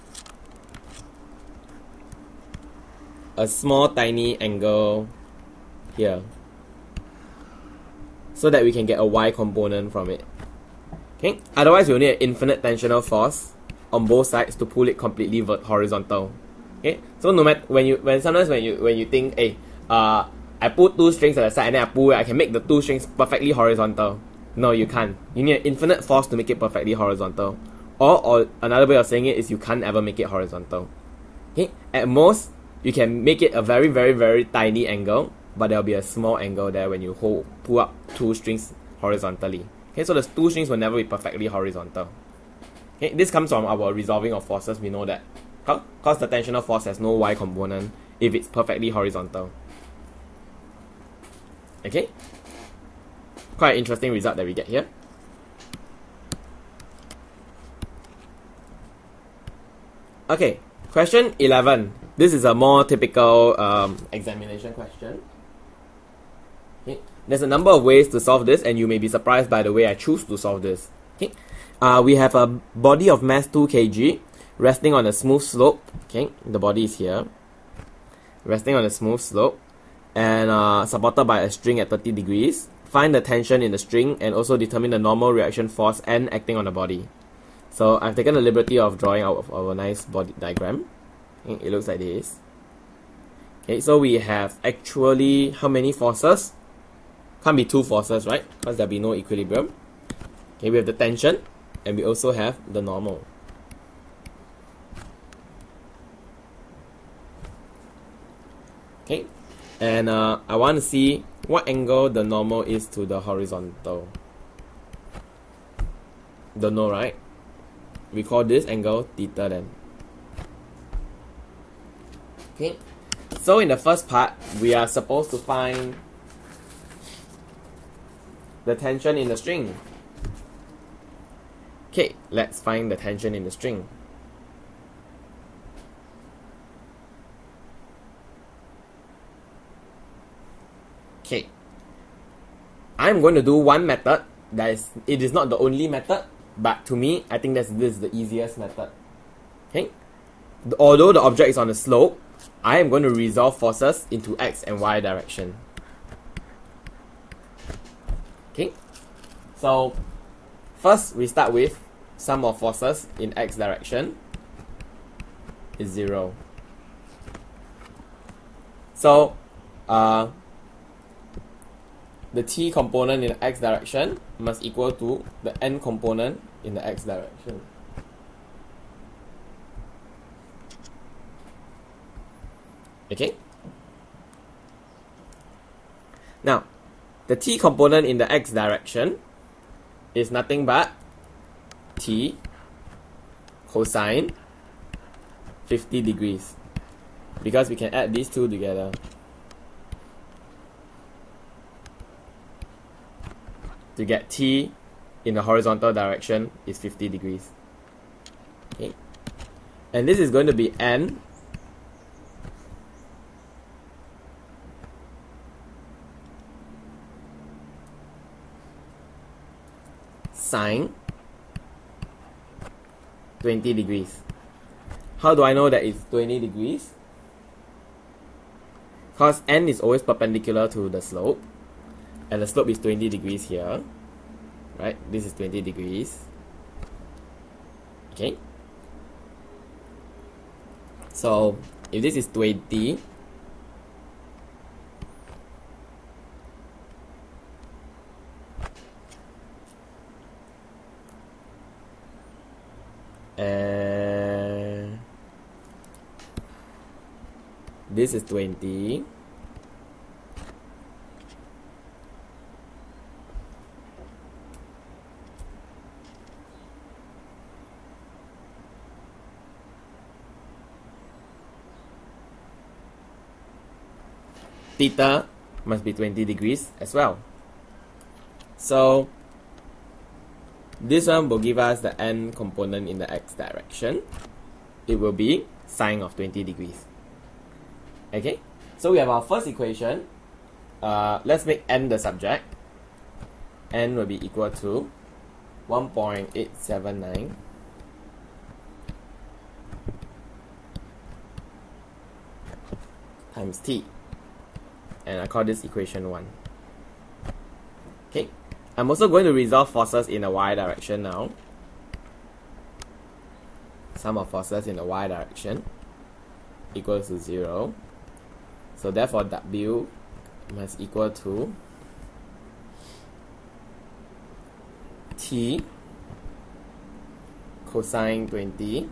S1: a small tiny angle here, so that we can get a y component from it. Okay, otherwise you'll need an infinite tensional force on both sides to pull it completely horizontal. Okay, so no matter when you when sometimes when you when you think, hey, uh, I pull two strings at the side and then I pull it, I can make the two strings perfectly horizontal. No, you can't. You need an infinite force to make it perfectly horizontal. Or, or another way of saying it is you can't ever make it horizontal. Okay, at most you can make it a very very very tiny angle, but there'll be a small angle there when you hold pull up two strings horizontally. Okay, so the two strings will never be perfectly horizontal. Okay, this comes from our resolving of forces. We know that because the tensional force has no y component if it's perfectly horizontal. Okay, quite an interesting result that we get here. Okay, question eleven. This is a more typical um, examination question. Okay. There's a number of ways to solve this, and you may be surprised by the way I choose to solve this. Okay. Uh, we have a body of mass two kilograms resting on a smooth slope. Okay, the body is here, resting on a smooth slope, and uh, supported by a string at thirty degrees. Find the tension in the string and also determine the normal reaction force N acting on the body. So I've taken the liberty of drawing out of our nice body diagram. Okay, it looks like this. Okay, so we have actually how many forces? Can't be two forces, right? Because there'll be no equilibrium. Okay, we have the tension, and we also have the normal. Okay, and uh, I want to see what angle the normal is to the horizontal. Don't know, right? We call this angle theta then. Okay, so in the first part, we are supposed to find the tension in the string. Okay, let's find the tension in the string. Okay, I'm going to do one method. That is, it is not the only method, but to me, I think that's this is the easiest method. Okay, although the object is on a slope, I am going to resolve forces into x and y direction. Okay, so first we start with sum of forces in x direction is zero. So uh, the t component in the x direction must equal to the n component in the x direction. Okay. Now, the t component in the x direction is nothing but t cosine fifty degrees, because we can add these two together. To get t in the horizontal direction is fifty degrees. Okay. And this is going to be n sine twenty degrees. How do I know that it's twenty degrees? Because n is always perpendicular to the slope, and the slope is twenty degrees here, right? This is twenty degrees. Okay, so if this is twenty, and this is twenty, theta must be twenty degrees as well. So this one will give us the n component in the x direction. It will be sine of twenty degrees. Okay, so we have our first equation. Uh, let's make n the subject. N will be equal to one point eight seven nine times t. And I call this equation one. Okay, I'm also going to resolve forces in the y direction now. Sum of forces in the y direction equals to zero. So therefore W must equal to T cosine twenty,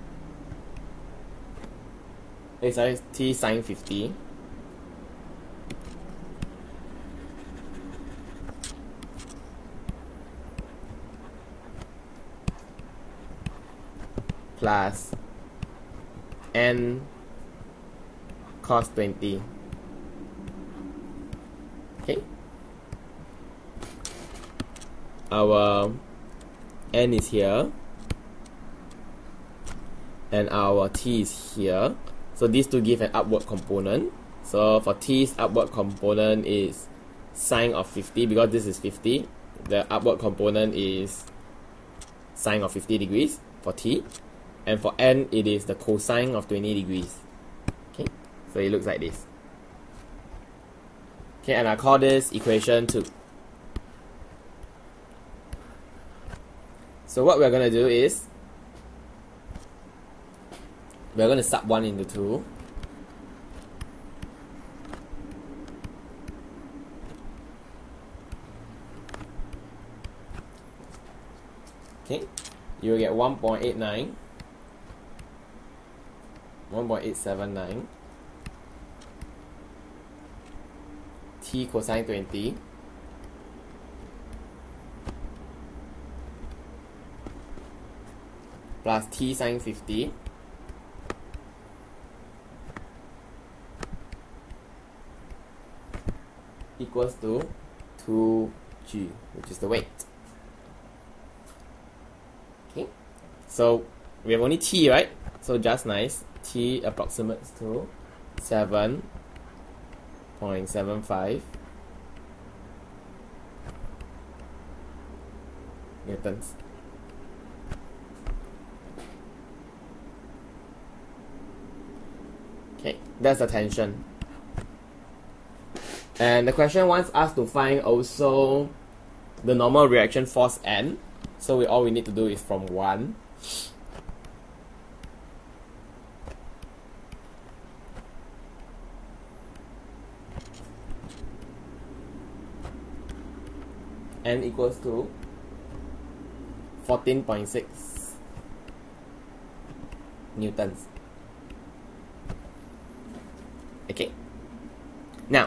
S1: eh, sorry, T sine fifty plus N cos twenty. Okay, our N is here and our T is here, so these two give an upward component. So for T's upward component is sine of fifty, because this is fifty, the upward component is sine of fifty degrees for T, and for N it is the cosine of twenty degrees. Okay, so it looks like this. Okay, and I call this equation two. So what we're going to do is we're going to sub one into two. Okay, you will get one point eight nine, one point eight seven nine T cosine twenty plus T sine fifty equals to two G, which is the weight. Okay, so we have only T, right? So just nice, T approximates to seven point seven five newtons. Okay, that's the tension. And the question wants us to find also the normal reaction force N. So we all we need to do is from one N equals to fourteen point six newtons. Okay. Now,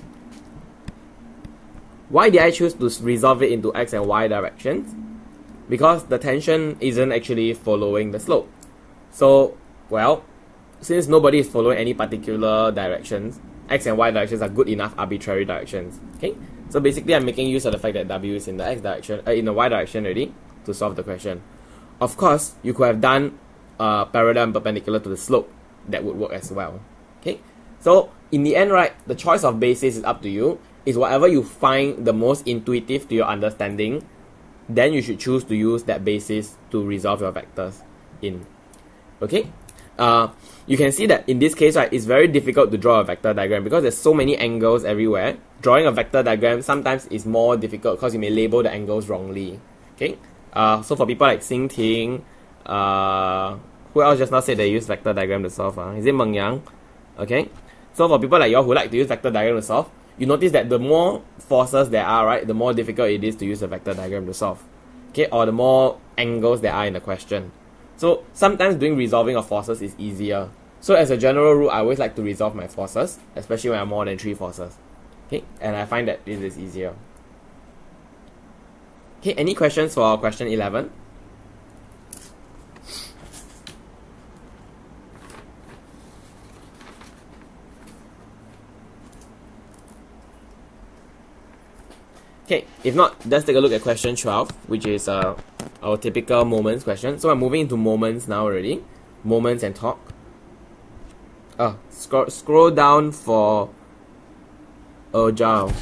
S1: why did I choose to resolve it into x and y directions? Because the tension isn't actually following the slope. So, well, since nobody is following any particular directions, x and y directions are good enough arbitrary directions. Okay. So basically, I'm making use of the fact that W is in the x direction, uh, in the y direction already to solve the question. Of course, you could have done uh, parallel and perpendicular to the slope. That would work as well. Okay. So in the end, right, the choice of basis is up to you. It's whatever you find the most intuitive to your understanding, then you should choose to use that basis to resolve your vectors in. Okay. Uh, you can see that in this case, right, it's very difficult to draw a vector diagram because there's so many angles everywhere. Drawing a vector diagram sometimes is more difficult because you may label the angles wrongly. Okay. Uh, so for people like Xing Ting, uh, who else just now said they use vector diagram to solve? Uh? Is it Meng Yang? Okay. So for people like y'all who like to use vector diagram to solve, you notice that the more forces there are, right, the more difficult it is to use a vector diagram to solve. Okay, or the more angles there are in the question. So sometimes doing resolving of forces is easier. So as a general rule, I always like to resolve my forces, especially when I have more than three forces. Okay, and I find that this is easier. Okay, any questions for question eleven? Okay, if not, let's take a look at question twelve, which is uh, our typical moments question. So I'm moving into moments now already. Moments and torque. Uh, scroll, scroll down for a joule.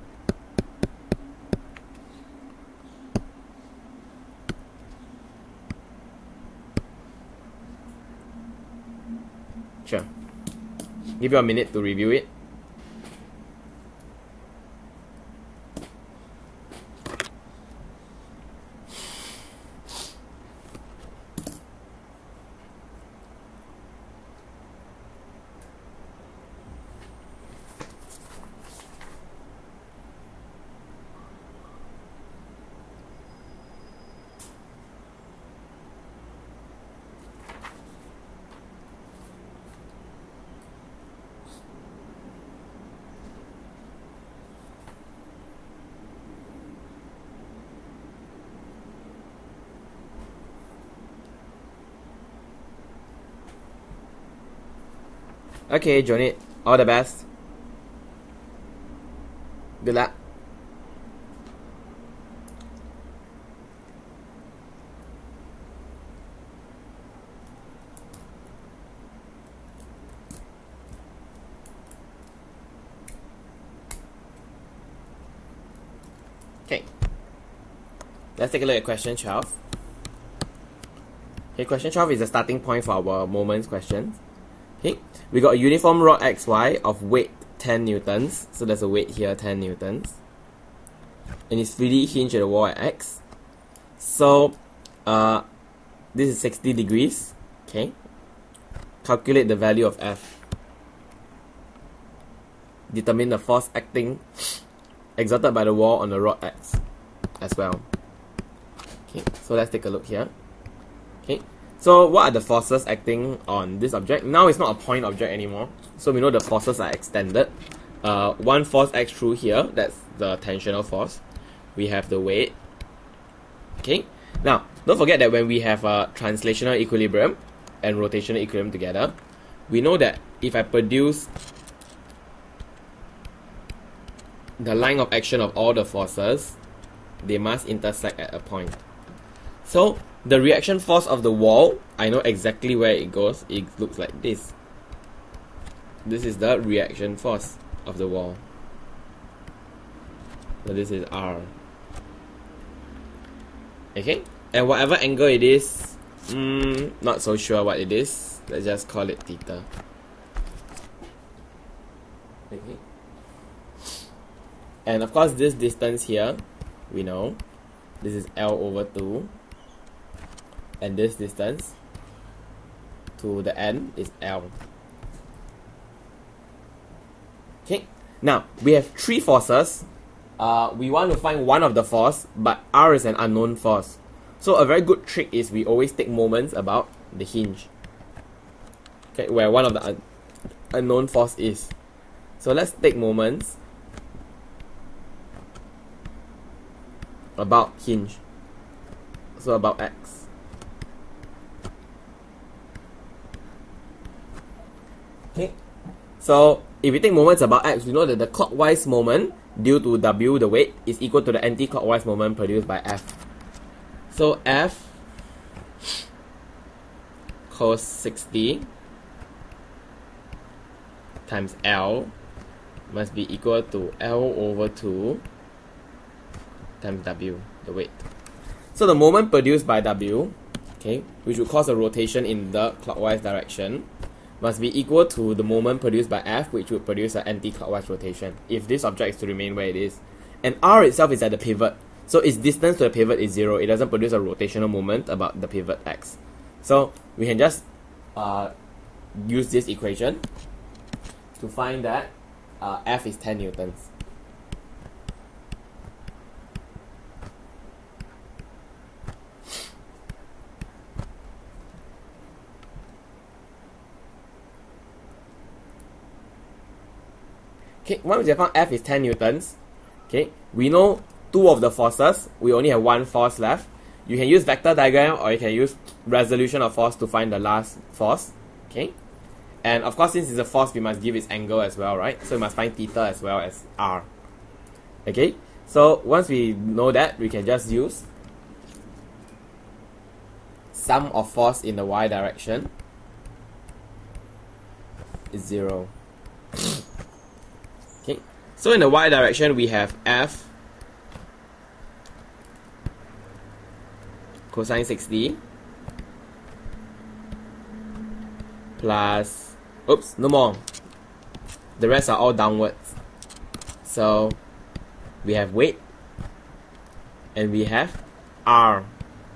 S1: Sure. Give you a minute to review it. Okay, Jonit, all the best. Good luck. Okay, let's take a look at question twelve. Okay, question twelve is the starting point for our moments questions. Okay, we got a uniform rod X Y of weight ten newtons, so there's a weight here, ten newtons, and it's freely hinged at the wall at X. So, uh, this is sixty degrees. Okay, calculate the value of F. Determine the force acting exerted by the wall on the rod X as well. Okay, so let's take a look here. Okay, so what are the forces acting on this object? Now it's not a point object anymore, so we know the forces are extended. Uh, one force acts through here, that's the tensional force. We have the weight. Okay, now don't forget that when we have a translational equilibrium and rotational equilibrium together, we know that if I produce the line of action of all the forces, they must intersect at a point. So the reaction force of the wall, I know exactly where it goes. It looks like this. This is the reaction force of the wall. So this is R. Okay, and whatever angle it is, mm, not so sure what it is. Let's just call it theta. Okay. And of course, this distance here, we know, this is L over two. And this distance to the end is L. Okay, now we have three forces. Uh, we want to find one of the force, but R is an unknown force. So a very good trick is we always take moments about the hinge. Okay, where one of the un unknown force is. So let's take moments about hinge. So about X. Okay, so if we take moments about X, we know that the clockwise moment due to W, the weight, is equal to the anti-clockwise moment produced by F. So F cos sixty times L must be equal to L over two times W, the weight. So the moment produced by W, okay, which would cause a rotation in the clockwise direction, must be equal to the moment produced by F, which would produce an anti-clockwise rotation, if this object is to remain where it is. And R itself is at the pivot, so its distance to the pivot is zero. It doesn't produce a rotational moment about the pivot X. So we can just uh, use this equation to find that uh, F is ten newtons. Okay, once we have found F is ten newtons, okay, we know two of the forces, we only have one force left. You can use vector diagram or you can use resolution of force to find the last force, okay? And of course, since it's a force, we must give its angle as well, right? So we must find theta as well as R, okay? So once we know that, we can just use sum of force in the y direction is zero. Okay, so in the y direction we have F cosine sixty plus, oops, no more. The rest are all downwards. So we have weight and we have R.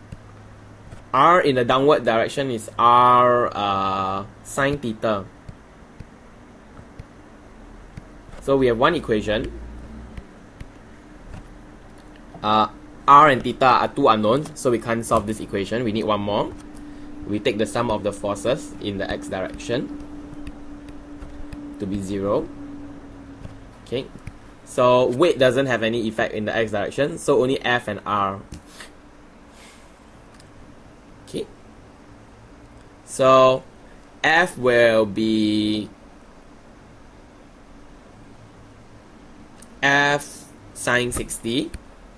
S1: R in the downward direction is R uh, sine theta. So we have one equation. Uh, R and theta are two unknowns, so we can't solve this equation. We need one more. We take the sum of the forces in the x direction to be zero. Okay. So weight doesn't have any effect in the x direction, so only F and R. Okay. So F will be f sine sixty.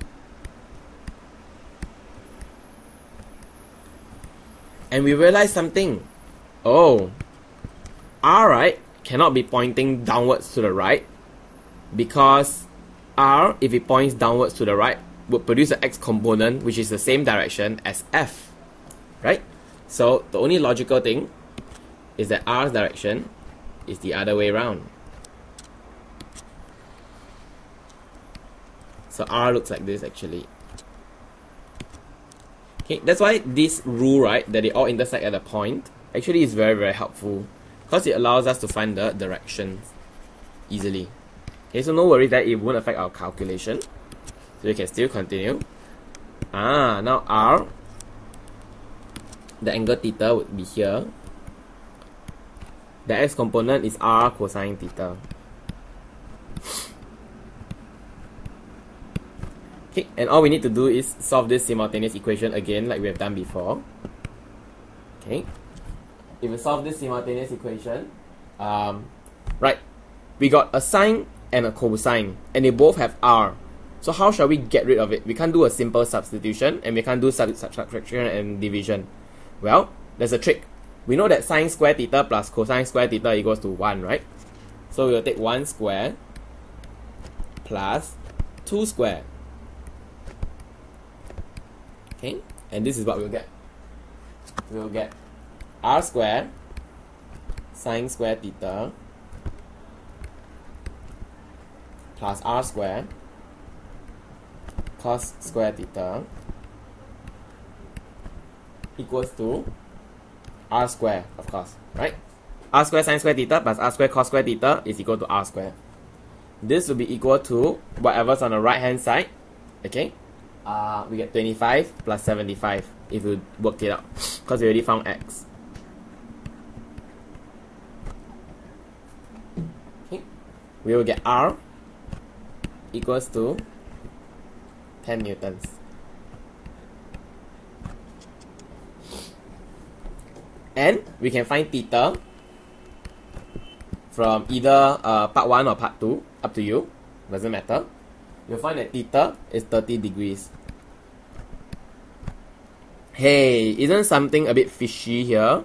S1: And we realize something. Oh, r, right, cannot be pointing downwards to the right, because r, if it points downwards to the right, would produce an x component which is the same direction as f, right? So the only logical thing is that r's direction is the other way around. So r looks like this actually. Okay, that's why this rule, right, that they all intersect at a point, actually is very very helpful, because it allows us to find the directions easily. Okay, so no worries that it won't affect our calculation. So you can still continue. Ah, now r, the angle theta would be here. The x component is r cosine theta. Okay, and all we need to do is solve this simultaneous equation again like we have done before. Okay, if we solve this simultaneous equation, um, right, we got a sine and a cosine, and they both have r. So how shall we get rid of it? We can't do a simple substitution, and we can't do sub subtraction and division. Well, there's a trick. We know that sine square theta plus cosine square theta equals to one, right? So we will take one square plus two square. Okay, and this is what we'll get. We'll get r square sine square theta plus r square cos square theta equals to r square, of course, right? R square sine square theta plus r square cos square theta is equal to r square. This will be equal to whatever's on the right hand side. Okay, uh, we get twenty-five plus seventy-five if we work it out, because we already found x. Okay, we will get r equals to ten newtons. And we can find theta from either uh, part one or part two, up to you, doesn't matter. You'll find that theta is thirty degrees. Hey, isn't something a bit fishy here?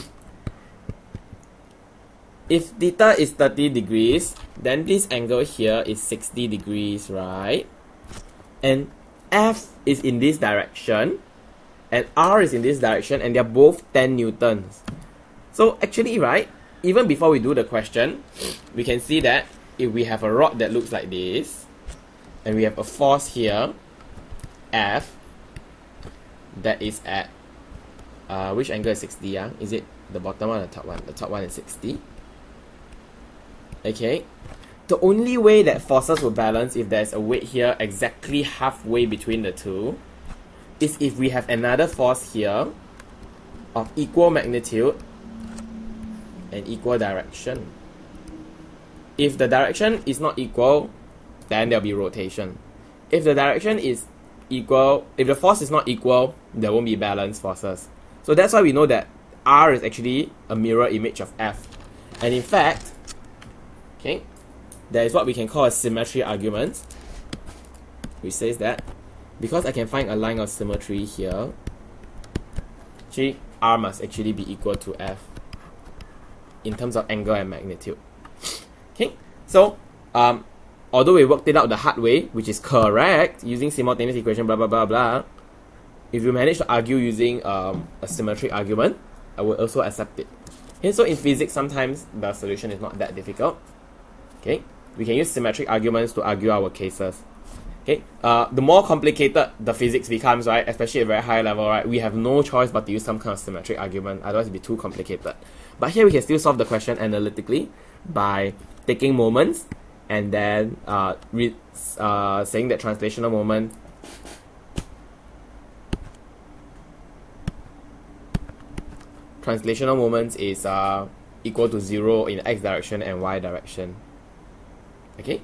S1: If theta is thirty degrees, then this angle here is sixty degrees, right? And F is in this direction, and R is in this direction, and they're both ten newtons. So actually, right, even before we do the question, we can see that if we have a rod that looks like this, and we have a force here, F, that is at, uh, which angle is sixty? Yeah? Is it the bottom one or the top one? The top one is sixty. Okay. The only way that forces will balance if there's a weight here exactly halfway between the two is if we have another force here of equal magnitude and equal direction. If the direction is not equal, then there'll be rotation. If the direction is equal, if the force is not equal, there won't be balanced forces. So that's why we know that R is actually a mirror image of F. And in fact, okay, there is what we can call a symmetry argument, which says that because I can find a line of symmetry here, actually R must actually be equal to F in terms of angle and magnitude. Okay, so um, although we worked it out the hard way, which is correct, using simultaneous equation, blah blah blah blah, if you manage to argue using um, a symmetric argument, I will also accept it. Okay, so in physics, sometimes the solution is not that difficult. Okay, we can use symmetric arguments to argue our cases. Okay, uh, the more complicated the physics becomes, right, especially at a very high level, right, we have no choice but to use some kind of symmetric argument, otherwise it'll be too complicated. But here we can still solve the question analytically by taking moments and then uh, re uh, saying that translational moment translational moments is uh, equal to zero in x direction and y direction. Okay.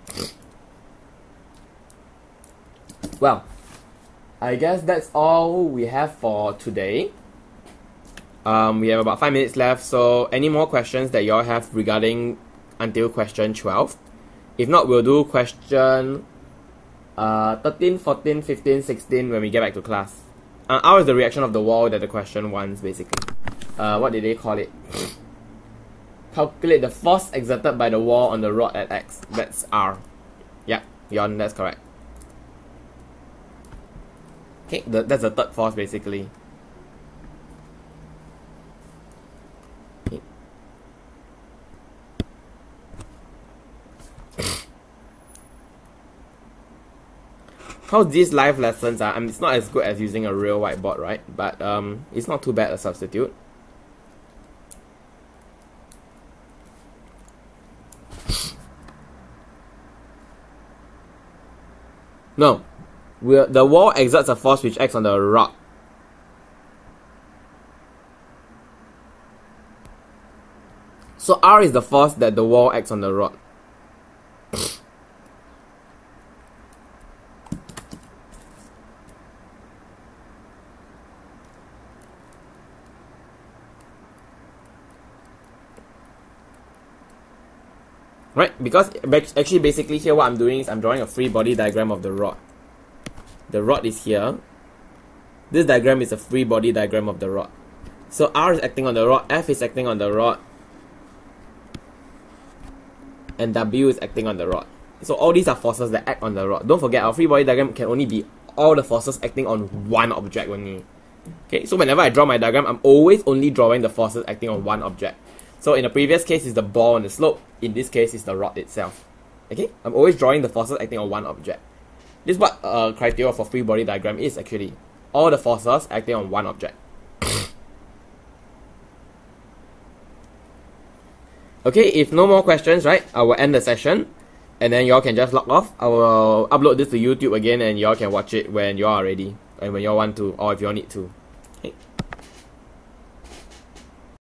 S1: Well, I guess that's all we have for today. Um, we have about five minutes left, so any more questions that y'all have regarding until question twelve, If not, we'll do question uh, thirteen, fourteen, fifteen, sixteen when we get back to class. Uh, R is the reaction of the wall that the question wants, basically. Uh, what did they call it? Calculate the force exerted by the wall on the rod at X. That's R. Yeah, Yon, that's correct. Okay, the, that's the third force, basically. Okay. How these live lessons are, I mean, it's not as good as using a real whiteboard, right? But um, it's not too bad a substitute. No, we're, the wall exerts a force which acts on the rod. So R is the force that the wall acts on the rod. Right, because actually basically here what I'm doing is I'm drawing a free body diagram of the rod. The rod is here. This diagram is a free body diagram of the rod. So R is acting on the rod, F is acting on the rod, and W is acting on the rod. So all these are forces that act on the rod. Don't forget, our free body diagram can only be all the forces acting on one object only. Okay, so whenever I draw my diagram, I'm always only drawing the forces acting on one object. So in the previous case is the ball on the slope, in this case is the rod itself. Okay, I'm always drawing the forces acting on one object. This is what uh, criteria for free body diagram is actually. All the forces acting on one object. Okay, if no more questions, right, I will end the session. And then y'all can just log off. I will upload this to YouTube again and y'all can watch it when y'all are ready. And when y'all want to, or if y'all need to.